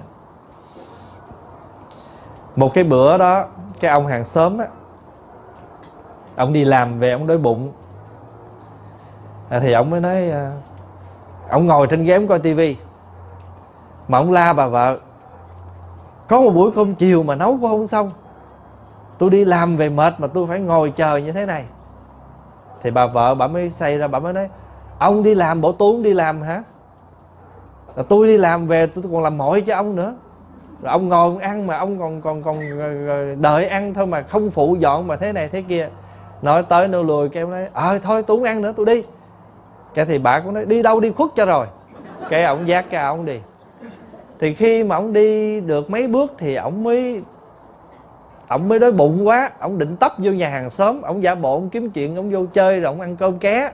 Một cái bữa đó, cái ông hàng xóm á, ông đi làm về ông đói bụng, à, thì ông mới nói, ông ngồi trên ghế ông coi tivi, mà ông la bà vợ, có một buổi cơm chiều mà nấu cũng không xong, tôi đi làm về mệt mà tôi phải ngồi chờ như thế này. Thì bà vợ bà mới xây ra, bà mới nói, ông đi làm bộ tôi cũng đi làm hả? Rồi tôi đi làm về tôi còn làm mỏi cho ông nữa. Rồi ông ngồi ông ăn mà ông còn còn còn đợi ăn thôi mà không phụ dọn mà thế này thế kia. Nói tới nô lùi, cái ông nói, ờ thôi tôi không ăn nữa tôi đi. Cái thì bà cũng nói, đi đâu đi khuất cho rồi. Cái ông vác cái áo ông đi. Thì khi mà ông đi được mấy bước thì ông mới Ông mới đói bụng quá, ông định tấp vô nhà hàng xóm, ông giả bộ ông kiếm chuyện, ông vô chơi rồi ông ăn cơm ké.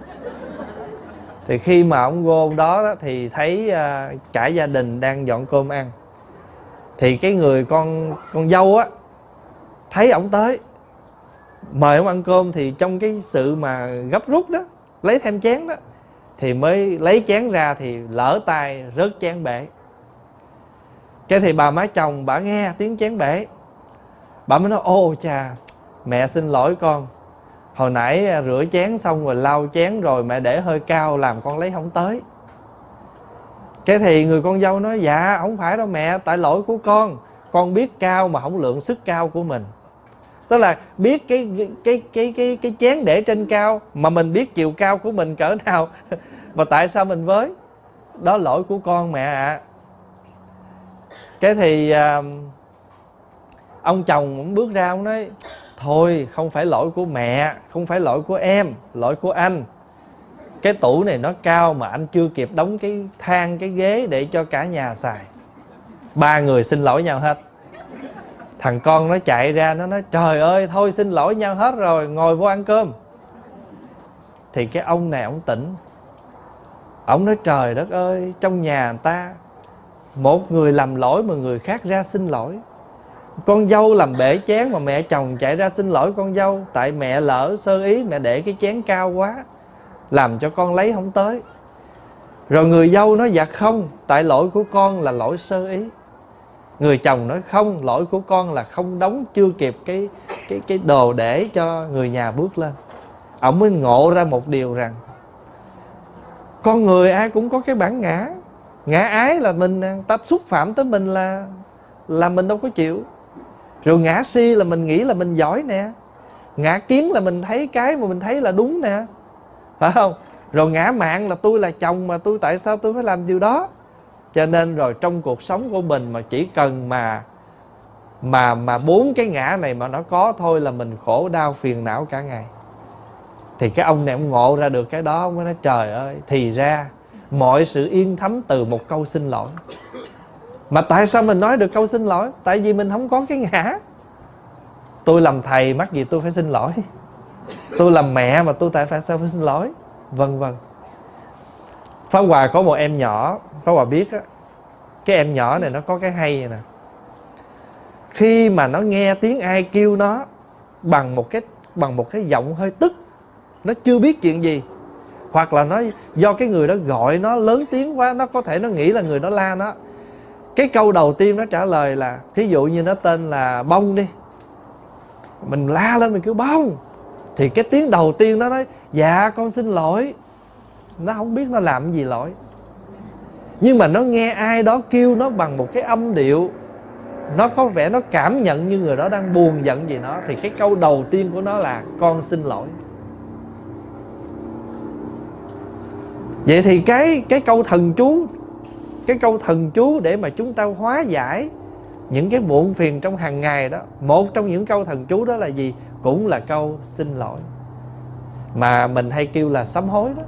Thì khi mà ông vô đó thì thấy uh, cả gia đình đang dọn cơm ăn. Thì cái người con con dâu á thấy ổng tới mời ông ăn cơm, thì trong cái sự mà gấp rút đó, lấy thêm chén đó, thì mới lấy chén ra thì lỡ tay rớt chén bể. Cái thì bà má chồng bà nghe tiếng chén bể, bà mới nói: ô chà, mẹ xin lỗi con, hồi nãy rửa chén xong rồi lau chén rồi mẹ để hơi cao làm con lấy không tới. Cái thì người con dâu nói: dạ không phải đâu mẹ, tại lỗi của con, con biết cao mà không lượng sức cao của mình. Tức là biết cái cái cái cái cái, cái chén để trên cao mà mình biết chiều cao của mình cỡ nào mà tại sao mình với. Đó lỗi của con mẹ ạ. À. Cái thì à, ông chồng cũng bước ra, ông nói: thôi không phải lỗi của mẹ, không phải lỗi của em, lỗi của anh. Cái tủ này nó cao mà anh chưa kịp đóng cái thang, cái ghế để cho cả nhà xài. Ba người xin lỗi nhau hết. Thằng con nó chạy ra, nó nói: trời ơi, thôi xin lỗi nhau hết rồi, ngồi vô ăn cơm. Thì cái ông này ông tỉnh. Ông nói: trời đất ơi, trong nhà người ta một người làm lỗi mà người khác ra xin lỗi. Con dâu làm bể chén mà mẹ chồng chạy ra xin lỗi con dâu, tại mẹ lỡ sơ ý, mẹ để cái chén cao quá làm cho con lấy không tới. Rồi người dâu nói: dạ không, tại lỗi của con là lỗi sơ ý. Người chồng nói: không, lỗi của con là không đóng chưa kịp cái cái cái đồ để cho người nhà bước lên. Ông mới ngộ ra một điều rằng con người ai cũng có cái bản ngã. Ngã ái là mình, ta xúc phạm tới mình là là mình đâu có chịu. Rồi ngã si là mình nghĩ là mình giỏi nè. Ngã kiến là mình thấy cái mà mình thấy là đúng nè, phải không? Rồi ngã mạn là tôi là chồng mà tôi tại sao tôi phải làm điều đó. Cho nên rồi trong cuộc sống của mình mà chỉ cần mà Mà mà bốn cái ngã này mà nó có thôi là mình khổ đau phiền não cả ngày. Thì cái ông này ông ngộ ra được cái đó. Ông mới nói: trời ơi, thì ra mọi sự yên thấm từ một câu xin lỗi. Mà tại sao mình nói được câu xin lỗi? Tại vì mình không có cái ngã. Tôi làm thầy mắc gì tôi phải xin lỗi. Tôi làm mẹ mà tôi tại phải sao phải xin lỗi, vân vân. Pháp Hòa có một em nhỏ, Pháp Hòa biết á, cái em nhỏ này nó có cái hay vậy nè. Khi mà nó nghe tiếng ai kêu nó bằng một cái bằng một cái giọng hơi tức, nó chưa biết chuyện gì, hoặc là nó do cái người đó gọi nó lớn tiếng quá, nó có thể nó nghĩ là người đó la nó. Cái câu đầu tiên nó trả lời là, thí dụ như nó tên là Bông đi, mình la lên mình kêu Bông, thì cái tiếng đầu tiên nó nói: dạ con xin lỗi. Nó không biết nó làm cái gì lỗi, nhưng mà nó nghe ai đó kêu nó bằng một cái âm điệu, nó có vẻ nó cảm nhận như người đó đang buồn giận gì nó, thì cái câu đầu tiên của nó là con xin lỗi. Vậy thì cái cái câu thần chú, cái câu thần chú để mà chúng ta hóa giải những cái muộn phiền trong hàng ngày đó, một trong những câu thần chú đó là gì? Cũng là câu xin lỗi, mà mình hay kêu là sám hối đó.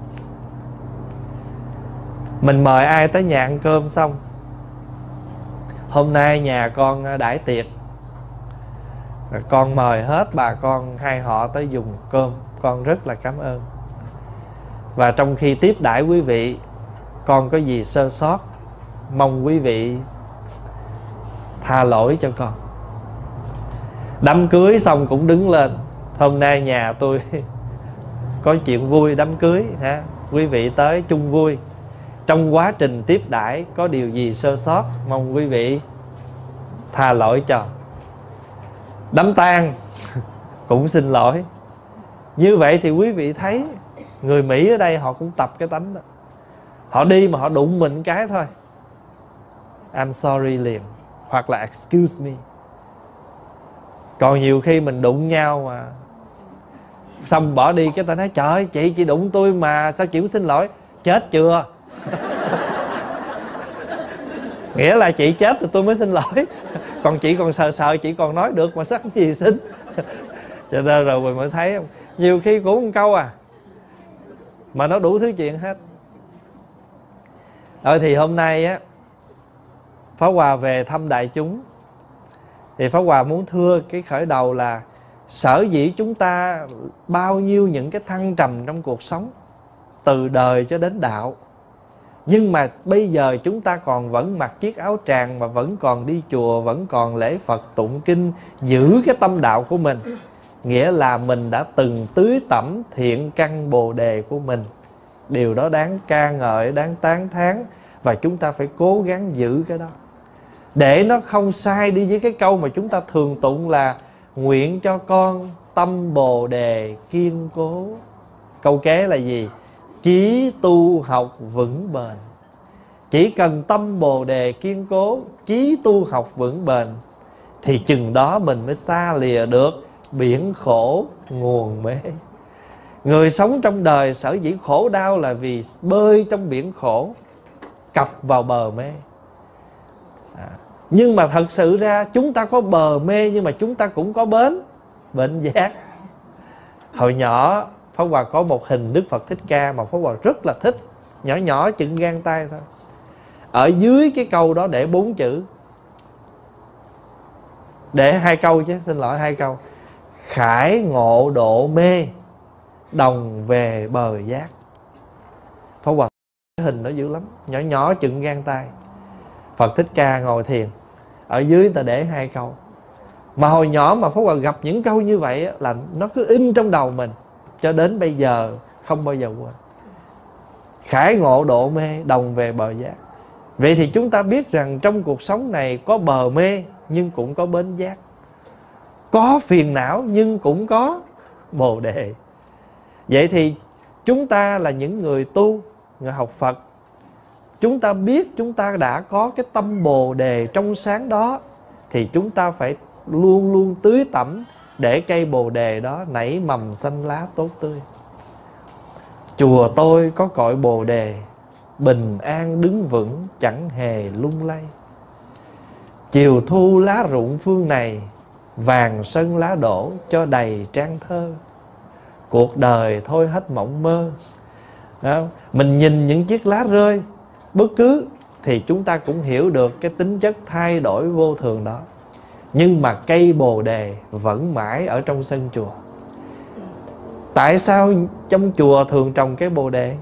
Mình mời ai tới nhà ăn cơm xong, hôm nay nhà con đãi tiệc, con mời hết bà con hai họ tới dùng cơm, con rất là cảm ơn. Và trong khi tiếp đãi quý vị, con có gì sơ sót, mong quý vị tha lỗi cho con. Đám cưới xong cũng đứng lên: hôm nay nhà tôi có chuyện vui đám cưới ha, quý vị tới chung vui. Trong quá trình tiếp đãi có điều gì sơ sót, mong quý vị tha lỗi cho. Đám tang cũng xin lỗi. Như vậy thì quý vị thấy người Mỹ ở đây họ cũng tập cái tánh đó. Họ đi mà họ đụng mình cái thôi, I'm sorry liền, hoặc là excuse me. Còn nhiều khi mình đụng nhau mà xong bỏ đi, cái ta nói: trời ơi, chị chị đụng tôi mà sao chị cũng xin lỗi? Chết chưa? Nghĩa là chị chết thì tôi mới xin lỗi, còn chị còn sờ sờ chị còn nói được mà sắc gì xin. Cho nên rồi mình mới thấy không, nhiều khi cũng một câu à mà nó đủ thứ chuyện hết. Rồi thì hôm nay á, Pháp Hòa về thăm đại chúng, thì Pháp Hòa muốn thưa cái khởi đầu là sở dĩ chúng ta bao nhiêu những cái thăng trầm trong cuộc sống, từ đời cho đến đạo, nhưng mà bây giờ chúng ta còn vẫn mặc chiếc áo tràng, mà vẫn còn đi chùa, vẫn còn lễ Phật tụng kinh, giữ cái tâm đạo của mình, nghĩa là mình đã từng tưới tẩm thiện căn bồ đề của mình. Điều đó đáng ca ngợi, đáng tán thán, và chúng ta phải cố gắng giữ cái đó, để nó không sai đi với cái câu mà chúng ta thường tụng là nguyện cho con tâm bồ đề kiên cố. Câu kế là gì? Chí tu học vững bền. Chỉ cần tâm bồ đề kiên cố, chí tu học vững bền, thì chừng đó mình mới xa lìa được biển khổ nguồn mê. Người sống trong đời sở dĩ khổ đau là vì bơi trong biển khổ, cập vào bờ mê. à, Nhưng mà thật sự ra chúng ta có bờ mê, nhưng mà chúng ta cũng có bến, bến giác. Hồi nhỏ Pháp Hòa có một hình Đức Phật Thích Ca mà Pháp Hòa rất là thích, nhỏ nhỏ chừng gang tay thôi. Ở dưới cái câu đó để bốn chữ, để hai câu chứ, xin lỗi, hai câu: khải ngộ độ mê, đồng về bờ giác. Pháp Hòa cái hình đó dữ lắm, nhỏ nhỏ chừng gang tay. Phật Thích Ca ngồi thiền, ở dưới người ta để hai câu. Mà hồi nhỏ mà Pháp Hòa gặp những câu như vậy là nó cứ in trong đầu mình, cho đến bây giờ không bao giờ quên. Khải ngộ độ mê, đồng về bờ giác. Vậy thì chúng ta biết rằng trong cuộc sống này có bờ mê nhưng cũng có bến giác, có phiền não nhưng cũng có bồ đề. Vậy thì chúng ta là những người tu, người học Phật, chúng ta biết chúng ta đã có cái tâm bồ đề trong sáng đó, thì chúng ta phải luôn luôn tưới tẩm để cây bồ đề đó nảy mầm xanh lá tốt tươi. Chùa tôi có cội bồ đề, bình an đứng vững chẳng hề lung lay. Chiều thu lá rụng phương này, vàng sân lá đổ cho đầy trang thơ. Cuộc đời thôi hết mộng mơ. Đó. Mình nhìn những chiếc lá rơi bất cứ, thì chúng ta cũng hiểu được cái tính chất thay đổi vô thường đó. Nhưng mà cây bồ đề vẫn mãi ở trong sân chùa. Tại sao trong chùa thường trồng cái bồ đề?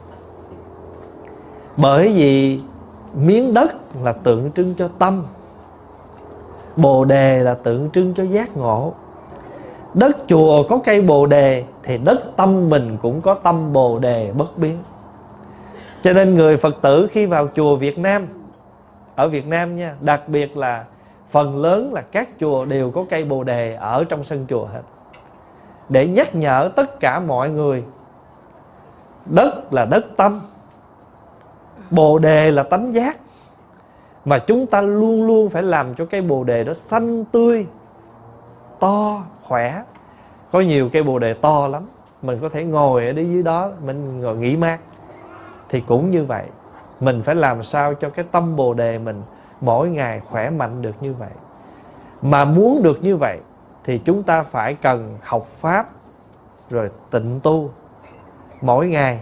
Bởi vì miếng đất là tượng trưng cho tâm, bồ đề là tượng trưng cho giác ngộ. Đất chùa có cây bồ đề thì đất tâm mình cũng có tâm bồ đề bất biến. Cho nên người Phật tử khi vào chùa Việt Nam, ở Việt Nam nha, đặc biệt là phần lớn là các chùa đều có cây bồ đề ở trong sân chùa hết, để nhắc nhở tất cả mọi người đất là đất tâm, bồ đề là tánh giác, mà chúng ta luôn luôn phải làm cho cây bồ đề đó xanh tươi, to, khỏe. Có nhiều cây bồ đề to lắm, mình có thể ngồi ở dưới đó mình ngồi nghỉ mát. Thì cũng như vậy, mình phải làm sao cho cái tâm bồ đề mình mỗi ngày khỏe mạnh được như vậy. Mà muốn được như vậy thì chúng ta phải cần học Pháp, rồi tịnh tu mỗi ngày.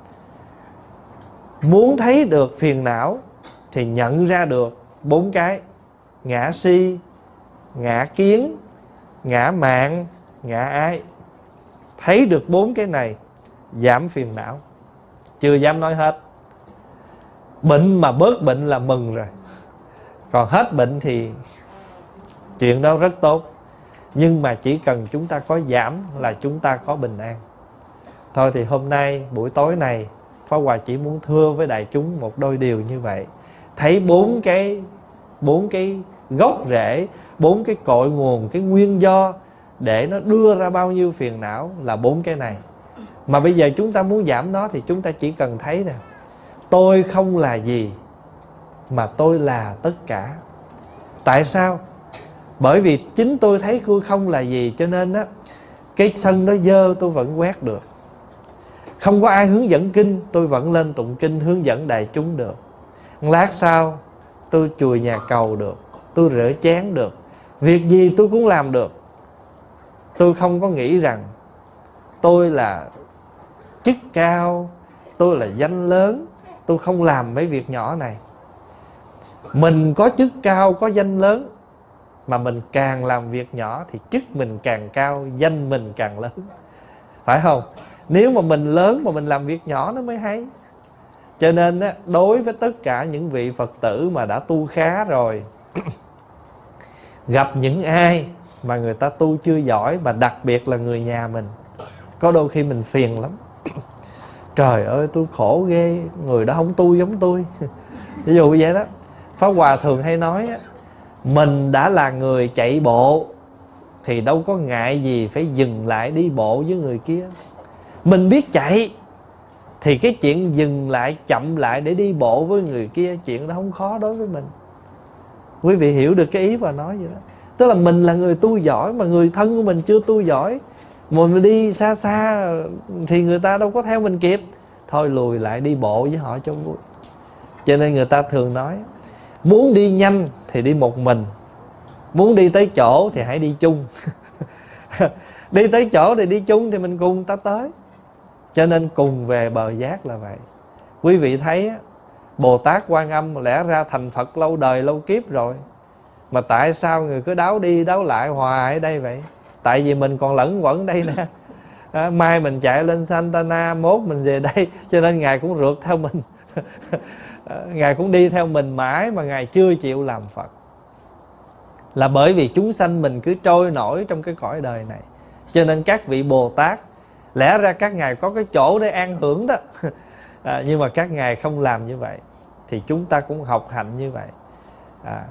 Muốn thấy được phiền não thì nhận ra được bốn cái: ngã si, ngã kiến, ngã mạn, ngã ái. Thấy được bốn cái này, giảm phiền não. Chưa dám nói hết. Bệnh mà bớt bệnh là mừng rồi. Còn hết bệnh thì chuyện đó rất tốt. Nhưng mà chỉ cần chúng ta có giảm là chúng ta có bình an. Thôi thì hôm nay, buổi tối này, Pháp Hòa chỉ muốn thưa với đại chúng một đôi điều như vậy. Thấy bốn cái bốn cái gốc rễ, bốn cái cội nguồn, cái nguyên do để nó đưa ra bao nhiêu phiền não là bốn cái này. Mà bây giờ chúng ta muốn giảm nó thì chúng ta chỉ cần thấy nè: tôi không là gì mà tôi là tất cả. Tại sao? Bởi vì chính tôi thấy tôi không là gì, cho nên á, cái sân nó dơ tôi vẫn quét được. Không có ai hướng dẫn kinh, tôi vẫn lên tụng kinh hướng dẫn đại chúng được. Lát sau tôi chùi nhà cầu được, tôi rửa chén được, việc gì tôi cũng làm được. Tôi không có nghĩ rằng tôi là chức cao, tôi là danh lớn, tôi không làm mấy việc nhỏ này. Mình có chức cao, có danh lớn, mà mình càng làm việc nhỏ thì chức mình càng cao, danh mình càng lớn, phải không? Nếu mà mình lớn mà mình làm việc nhỏ nó mới hay. Cho nên á, đối với tất cả những vị Phật tử mà đã tu khá rồi, gặp những ai mà người ta tu chưa giỏi, mà đặc biệt là người nhà mình, có đôi khi mình phiền lắm. Trời ơi tôi khổ ghê, người đó không tu giống tôi. Ví dụ vậy đó. Pháp Hòa thường hay nói á, mình đã là người chạy bộ thì đâu có ngại gì phải dừng lại đi bộ với người kia. Mình biết chạy thì cái chuyện dừng lại, chậm lại để đi bộ với người kia, chuyện đó không khó đối với mình. Quý vị hiểu được cái ý Hòa nói vậy đó. Tức là mình là người tu giỏi mà người thân của mình chưa tu giỏi, mà mình đi xa xa thì người ta đâu có theo mình kịp. Thôi lùi lại đi bộ với họ cho vui. Cho nên người ta thường nói, muốn đi nhanh thì đi một mình, muốn đi tới chỗ thì hãy đi chung. Đi tới chỗ thì đi chung thì mình cùng ta tới. Cho nên cùng về bờ giác là vậy. Quý vị thấy Bồ Tát Quan Âm lẽ ra thành Phật lâu đời lâu kiếp rồi, mà tại sao người cứ đáo đi đáo lại hoài ở đây vậy? Tại vì mình còn lẫn quẩn đây nè. À, mai mình chạy lên Santana, mốt mình về đây, cho nên Ngài cũng rượt theo mình. À, Ngài cũng đi theo mình mãi mà Ngài chưa chịu làm Phật. Là bởi vì chúng sanh mình cứ trôi nổi trong cái cõi đời này. Cho nên các vị Bồ Tát lẽ ra các ngài có cái chỗ để an hưởng đó. À, nhưng mà các ngài không làm như vậy. Thì chúng ta cũng học hành như vậy. À,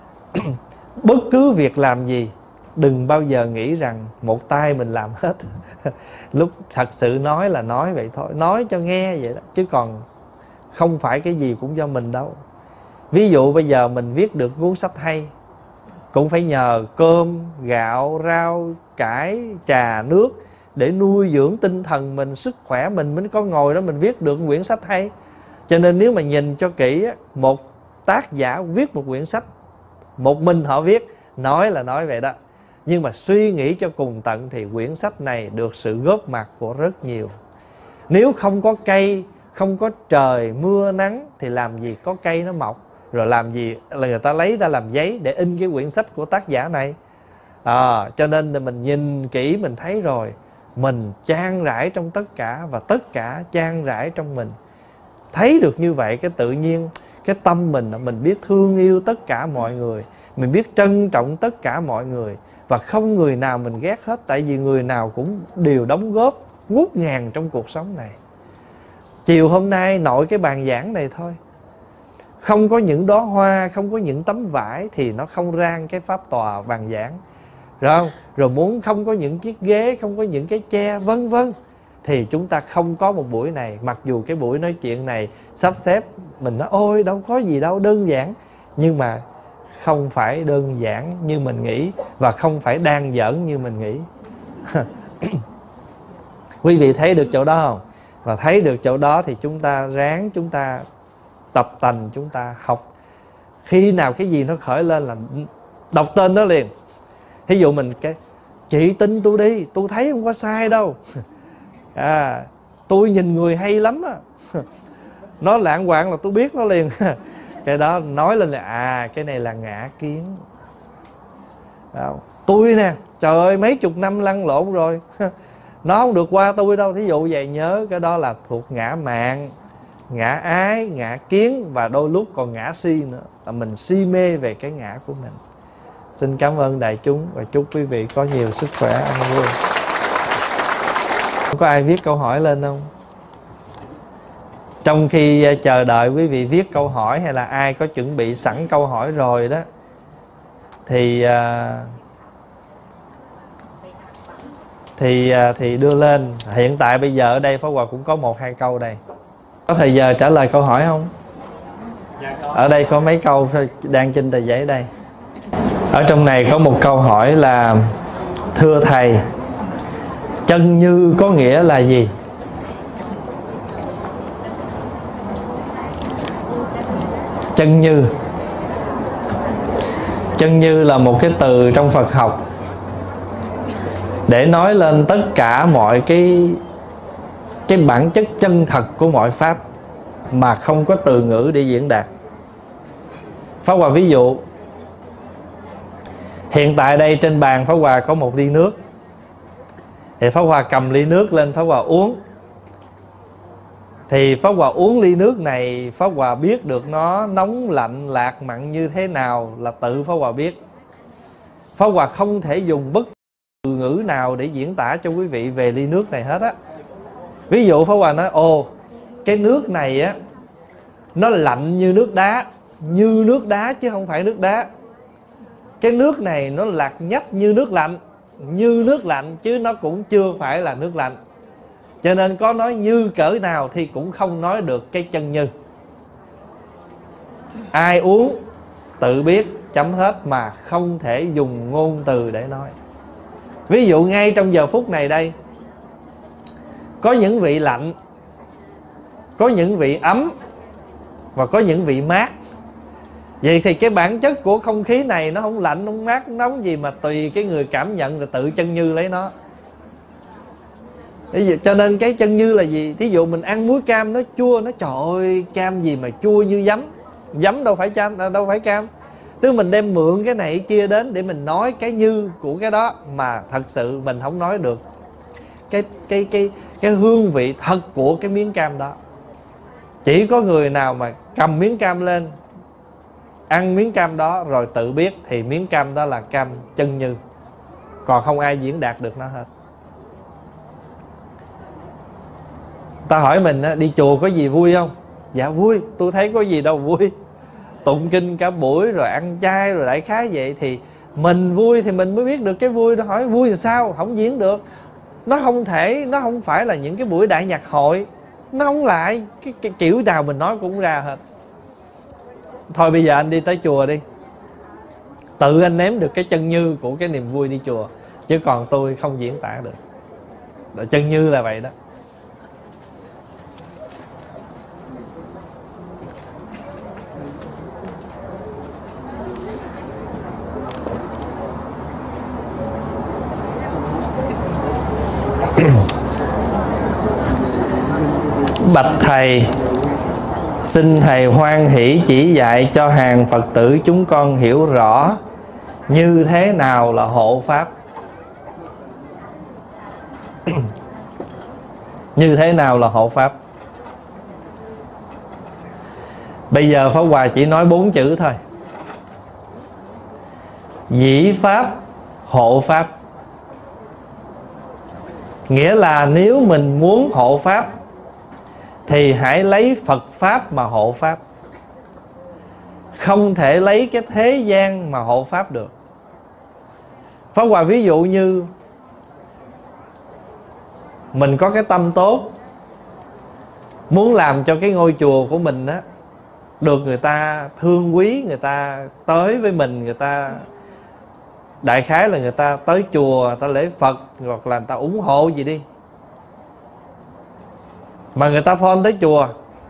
bất cứ việc làm gì, đừng bao giờ nghĩ rằng một tay mình làm hết. Lúc thật sự nói là nói vậy thôi, nói cho nghe vậy đó, chứ còn không phải cái gì cũng do mình đâu. Ví dụ bây giờ mình viết được cuốn sách hay, cũng phải nhờ cơm, gạo, rau, cải, trà, nước để nuôi dưỡng tinh thần mình, sức khỏe mình mới có ngồi đó mình viết được quyển sách hay. Cho nên nếu mà nhìn cho kỹ, một tác giả viết một quyển sách, một mình họ viết, nói là nói vậy đó, nhưng mà suy nghĩ cho cùng tận thì quyển sách này được sự góp mặt của rất nhiều. Nếu không có cây, không có trời mưa nắng thì làm gì có cây nó mọc, rồi làm gì là người ta lấy ra làm giấy để in cái quyển sách của tác giả này. À, cho nên mình nhìn kỹ mình thấy rồi, mình chan rãi trong tất cả và tất cả chan rãi trong mình. Thấy được như vậy cái tự nhiên cái tâm mình mình biết thương yêu tất cả mọi người, mình biết trân trọng tất cả mọi người, và không người nào mình ghét hết. Tại vì người nào cũng đều đóng góp ngút ngàn trong cuộc sống này. Chiều hôm nay nội cái bàn giảng này thôi, không có những đóa hoa, không có những tấm vải thì nó không rang cái pháp tòa bàn giảng, rồi không? Rồi muốn không có những chiếc ghế, không có những cái che, vân vân, thì chúng ta không có một buổi này. Mặc dù cái buổi nói chuyện này sắp xếp mình nói ôi đâu có gì đâu, đơn giản, nhưng mà không phải đơn giản như mình nghĩ, và không phải đang giỡn như mình nghĩ. Quý vị thấy được chỗ đó không? Và thấy được chỗ đó thì chúng ta ráng, chúng ta tập tành, chúng ta học. Khi nào cái gì nó khởi lên là đọc tên đó liền. Thí dụ mình cái chị tin tôi đi, tôi thấy không có sai đâu. À, tôi nhìn người hay lắm á. Nó lạng quạng là tôi biết nó liền. Cái đó nói lên là à, cái này là ngã kiến. Đó. Tôi nè, trời ơi mấy chục năm lăn lộn rồi, nó không được qua tôi đâu. Thí dụ vậy, nhớ cái đó là thuộc ngã mạn, ngã ái, ngã kiến, và đôi lúc còn ngã si nữa, là mình si mê về cái ngã của mình. Xin cảm ơn đại chúng và chúc quý vị có nhiều sức khỏe, an vui. Có ai viết câu hỏi lên không? Trong khi chờ đợi quý vị viết câu hỏi, hay là ai có chuẩn bị sẵn câu hỏi rồi đó, thì thì thì đưa lên. Hiện tại bây giờ ở đây Pháp Hòa cũng có một hai câu đây. Có thời giờ trả lời câu hỏi không? Ở đây có mấy câu đang trên tờ giấy đây. Ở trong này có một câu hỏi là: thưa thầy, chân như có nghĩa là gì? Chân như Chân như là một cái từ trong Phật học để nói lên tất cả mọi cái cái bản chất chân thật của mọi pháp, mà không có từ ngữ để diễn đạt. Pháp Hòa ví dụ, hiện tại đây trên bàn Pháp Hòa có một ly nước, thì Pháp Hòa cầm ly nước lên Pháp Hòa uống. Thì Pháp Hòa uống ly nước này, Pháp Hòa biết được nó nóng lạnh lạc mặn như thế nào là tự Pháp Hòa biết. Pháp Hòa không thể dùng bất cứ từ ngữ nào để diễn tả cho quý vị về ly nước này hết á. Ví dụ Pháp Hòa nói, ồ, cái nước này á, nó lạnh như nước đá, như nước đá chứ không phải nước đá. Cái nước này nó lạc nhách như nước lạnh, như nước lạnh chứ nó cũng chưa phải là nước lạnh. Cho nên có nói như cỡ nào thì cũng không nói được cái chân như. Ai uống tự biết, chấm hết, mà không thể dùng ngôn từ để nói. Ví dụ ngay trong giờ phút này đây, có những vị lạnh, có những vị ấm, và có những vị mát. Vậy thì cái bản chất của không khí này nó không lạnh, không mát, không nóng gì, mà tùy cái người cảm nhận rồi tự chân như lấy nó. Cho nên cái chân như là gì? Thí dụ mình ăn muối cam nó chua, nó trời ơi cam gì mà chua như giấm. Giấm đâu phải chanh, đâu phải cam. Tức mình đem mượn cái này cái kia đến để mình nói cái như của cái đó, mà thật sự mình không nói được cái cái cái cái hương vị thật của cái miếng cam đó. Chỉ có người nào mà cầm miếng cam lên, ăn miếng cam đó rồi tự biết, thì miếng cam đó là cam chân như. Còn không ai diễn đạt được nó hết. Ta hỏi mình đi chùa có gì vui không? Dạ vui, tôi thấy có gì đâu vui. Tụng kinh cả buổi rồi ăn chay rồi đại khái vậy. Thì mình vui thì mình mới biết được cái vui. Nó hỏi vui là sao? Không diễn được. Nó không thể, nó không phải là những cái buổi đại nhạc hội. Nó không lại cái, cái kiểu nào mình nói cũng ra hết. Thôi bây giờ anh đi tới chùa đi, tự anh nếm được cái chân như của cái niềm vui đi chùa. Chứ còn tôi không diễn tả được. Chân như là vậy đó. Bạch Thầy, xin Thầy hoan hỷ chỉ dạy cho hàng Phật tử chúng con hiểu rõ như thế nào là hộ Pháp. Như thế nào là hộ Pháp? Bây giờ Pháp Hòa chỉ nói bốn chữ thôi: dĩ Pháp, hộ Pháp. Nghĩa là nếu mình muốn hộ Pháp thì hãy lấy Phật Pháp mà hộ Pháp. Không thể lấy cái thế gian mà hộ Pháp được. Pháp Hòa ví dụ như mình có cái tâm tốt, muốn làm cho cái ngôi chùa của mình á được người ta thương quý, người ta tới với mình, người ta đại khái là người ta tới chùa, người ta lễ Phật, hoặc là người ta ủng hộ gì đi, mà người ta phone tới chùa,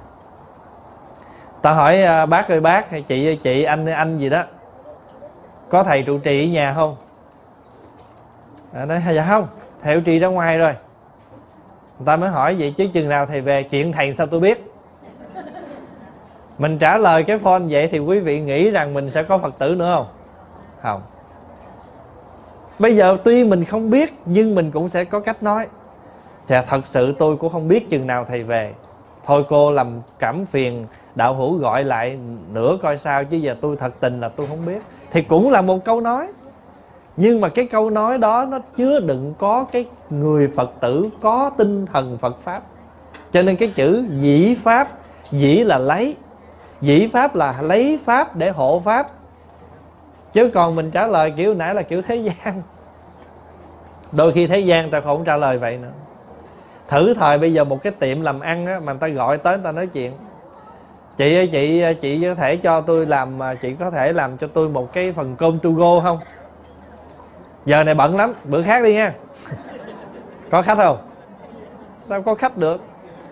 ta hỏi bác ơi bác, hay chị ơi chị, anh ơi anh gì đó, có thầy trụ trì ở nhà không? À, nói dạ không, thầy trụ trì ra ngoài rồi. Người ta mới hỏi vậy chứ chừng nào thầy về? Chuyện thầy sao tôi biết? Mình trả lời cái phone vậy thì quý vị nghĩ rằng mình sẽ có Phật tử nữa không? Không. Bây giờ tuy mình không biết nhưng mình cũng sẽ có cách nói. Thì thật sự tôi cũng không biết chừng nào thầy về. Thôi cô làm cảm phiền đạo hữu gọi lại nữa coi sao, chứ giờ tôi thật tình là tôi không biết. Thì cũng là một câu nói. Nhưng mà cái câu nói đó nó chứa đựng có cái người Phật tử có tinh thần Phật Pháp. Cho nên cái chữ dĩ Pháp, dĩ là lấy, dĩ Pháp là lấy Pháp để hộ Pháp. Chứ còn mình trả lời kiểu nãy là kiểu thế gian. Đôi khi thế gian ta không trả lời vậy nữa. Thử thời bây giờ một cái tiệm làm ăn á, mà người ta gọi tới người ta nói chuyện: Chị ơi chị, chị có thể cho tôi làm, chị có thể làm cho tôi một cái phần cơm to go không? Giờ này bận lắm, bữa khác đi nha. Có khách không? Sao có khách được?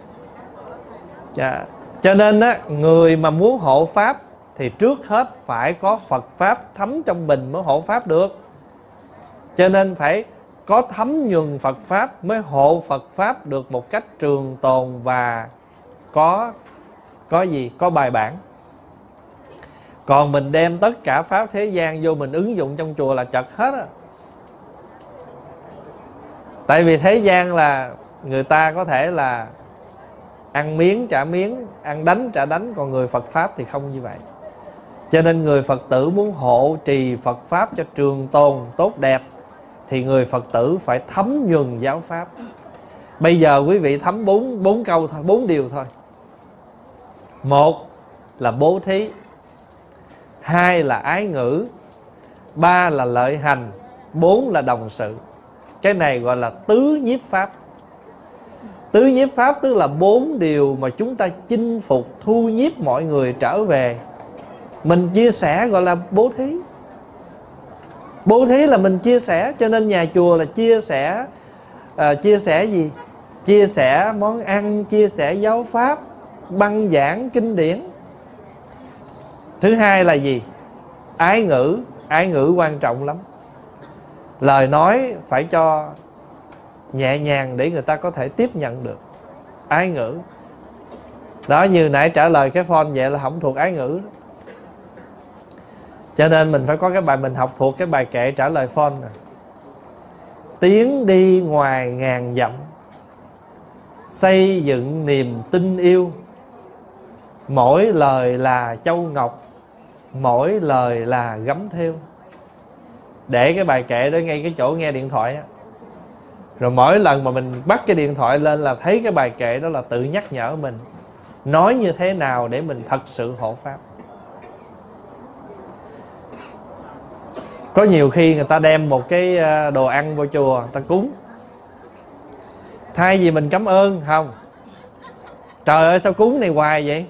Chà. Cho nên á, người mà muốn hộ Pháp thì trước hết phải có Phật Pháp thấm trong mình mới hộ Pháp được. Cho nên phải có thấm nhuần Phật Pháp mới hộ Phật Pháp được một cách trường tồn và có có gì? Có bài bản. Còn mình đem tất cả pháp thế gian vô mình ứng dụng trong chùa là chật hết á. Tại vì thế gian là người ta có thể là ăn miếng trả miếng, ăn đánh trả đánh. Còn người Phật Pháp thì không như vậy. Cho nên người Phật tử muốn hộ trì Phật Pháp cho trường tồn tốt đẹp thì người Phật tử phải thấm nhuần giáo Pháp. Bây giờ quý vị thấm bốn bốn câu thôi, bốn điều thôi. Một là bố thí, hai là ái ngữ, ba là lợi hành, bốn là đồng sự. Cái này gọi là tứ nhiếp pháp. Tứ nhiếp pháp tức là bốn điều mà chúng ta chinh phục, thu nhiếp mọi người trở về. Mình chia sẻ gọi là bố thí. Bố thí là mình chia sẻ. Cho nên nhà chùa là chia sẻ à, chia sẻ gì? Chia sẻ món ăn, chia sẻ giáo pháp, băng giảng kinh điển. Thứ hai là gì? Ái ngữ. Ái ngữ quan trọng lắm. Lời nói phải cho nhẹ nhàng để người ta có thể tiếp nhận được. Ái ngữ. Đó, như nãy trả lời cái phone vậy là không thuộc ái ngữ đó. Cho nên mình phải có cái bài, mình học thuộc cái bài kệ trả lời phone này. Tiến đi ngoài ngàn dặm, xây dựng niềm tin yêu. Mỗi lời là châu ngọc, mỗi lời là gấm thêu. Để cái bài kệ đó ngay cái chỗ nghe điện thoại á. Rồi mỗi lần mà mình bắt cái điện thoại lên là thấy cái bài kệ đó là tự nhắc nhở mình nói như thế nào để mình thật sự hộ Pháp. Có nhiều khi người ta đem một cái đồ ăn vô chùa, người ta cúng, thay vì mình cảm ơn, không, trời ơi sao cúng này hoài vậy,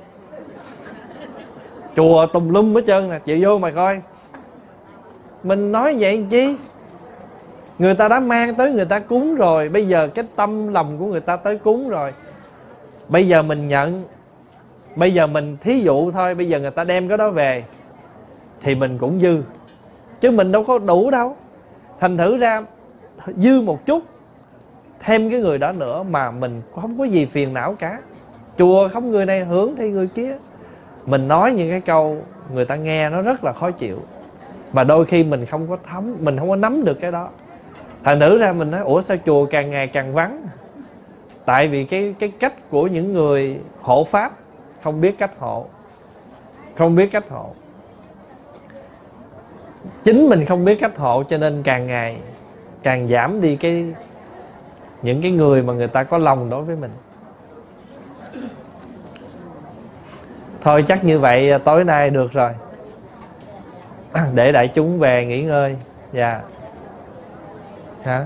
chùa tùm lum hết trơn nè, chịu vô mà coi. Mình nói vậy làm chi? Người ta đã mang tới, người ta cúng rồi. Bây giờ cái tâm lòng của người ta tới cúng rồi, bây giờ mình nhận. Bây giờ mình thí dụ thôi, bây giờ người ta đem cái đó về thì mình cũng dư, chứ mình đâu có đủ đâu. Thành thử ra dư một chút, thêm cái người đó nữa mà mình không có gì phiền não cả. Chùa không người này hưởng thì người kia. Mình nói những cái câu người ta nghe nó rất là khó chịu, mà đôi khi mình không có thấm, mình không có nắm được cái đó. Thành thử ra mình nói ủa sao chùa càng ngày càng vắng? Tại vì cái cái cách của những người hộ Pháp không biết cách hộ. Không biết cách hộ. Chính mình không biết cách hộ cho nên càng ngày càng giảm đi cái những cái người mà người ta có lòng đối với mình. Thôi chắc như vậy tối nay được rồi. Để đại chúng về nghỉ ngơi. Dạ. Yeah. Hả?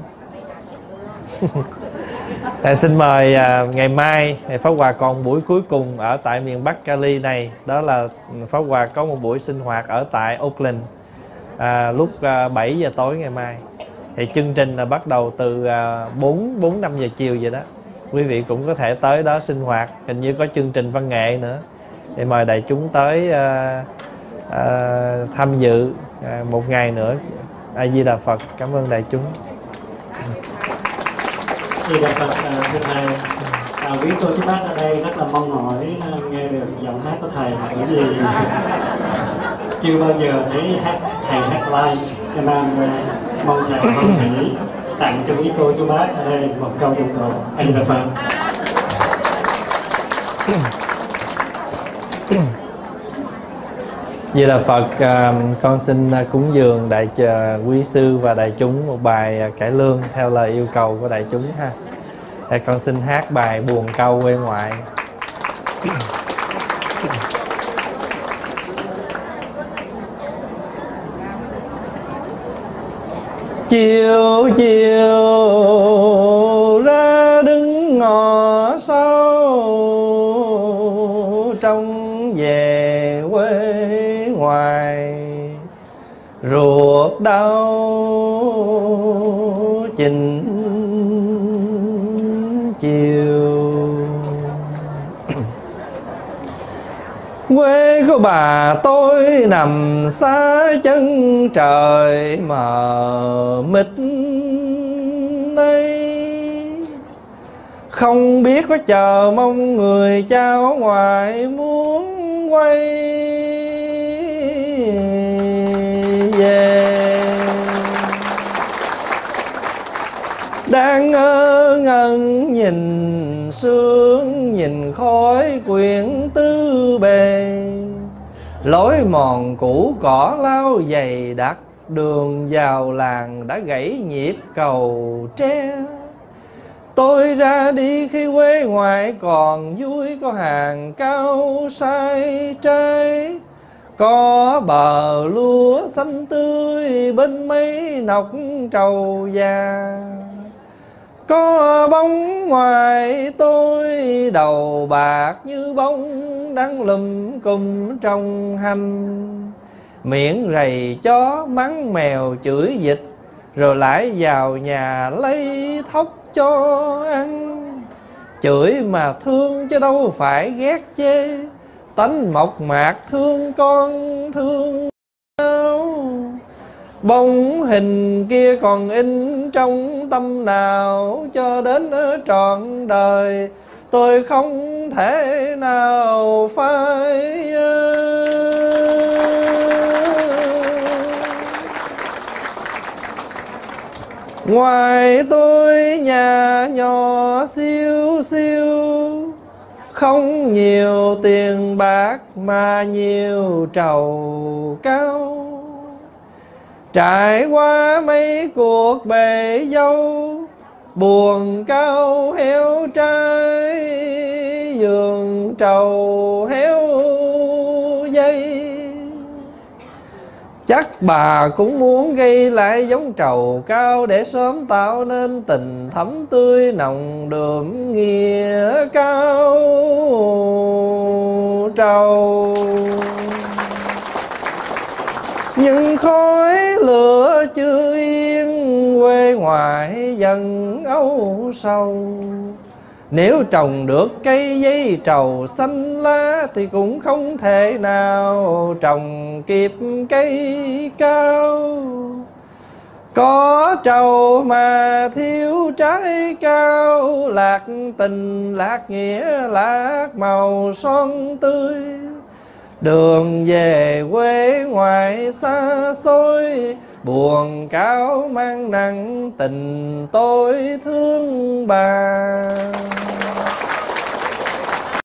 Thầy xin mời à, ngày mai thầy Pháp Hòa còn buổi cuối cùng ở tại miền Bắc Cali này. Đó là Pháp Hòa có một buổi sinh hoạt ở tại Oakland à, lúc à, bảy giờ tối ngày mai. Thì chương trình là bắt đầu từ à, bốn năm giờ chiều vậy đó. Quý vị cũng có thể tới đó sinh hoạt. Hình như có chương trình văn nghệ nữa. Thì mời đại chúng tới à, à, tham dự à, một ngày nữa. A Di Đà Phật. Cảm ơn đại chúng. Thì Đà Phật, thưa Thầy, à, quý cô chú bác ở đây rất là mong mỏi nghe được giọng hát của Thầy, bởi vì chưa bao giờ thấy hát Thầy hát live, cho nên mong Thầy hoan hỷ tặng cho quý cô chú bác ở đây một câu tụng cầu. A Di Đà Phật. Vì là Phật, con xin cúng dường đại quý sư và đại chúng một bài cải lương theo lời yêu cầu của đại chúng ha. Thì con xin hát bài Buồn Câu Quê Ngoại. Chiều chiều ra đứng ngõ sau, trông về quê ngoài, ruột đau chình chiều. Quê của bà tôi nằm xa chân trời mờ mịt đây, không biết có chờ mong người cháu ngoại muốn quay về. Đang ngơ ngẩn nhìn sương, nhìn khói quyển tư bề. Lối mòn cũ cỏ lau dày đặc, đường vào làng đã gãy nhịp cầu tre. Tôi ra đi khi quê ngoại còn vui, có hàng cao sai trái, có bờ lúa xanh tươi bên mấy nọc trầu già. Có bóng ngoài tôi đầu bạc như bóng đang lùm cùm trong hành. Miệng rầy chó mắng mèo chửi vịt, rồi lại vào nhà lấy thóc cho ăn. Chửi mà thương chứ đâu phải ghét chê, tánh mộc mạc thương con thương nhau. Bóng hình kia còn in trong tâm nào, cho đến ở trọn đời tôi không thể nào phai. Ngoài tôi nhà nhỏ siêu siêu, không nhiều tiền bạc mà nhiều trầu cao. Trải qua mấy cuộc bể dâu, buồn cao héo trái, vườn trầu héo dây. Chắc bà cũng muốn gây lại giống trầu cao, để sớm tạo nên tình thắm tươi nồng đượm nghĩa cao trầu. Nhưng khói lửa chưa yên, quê ngoại dần âu sầu. Nếu trồng được cây giấy trầu xanh lá, thì cũng không thể nào trồng kịp cây cao. Có trầu mà thiếu trái cao, lạc tình lạc nghĩa lạc màu son tươi. Đường về quê ngoại xa xôi, buồn cáo mang nặng tình tôi thương bà.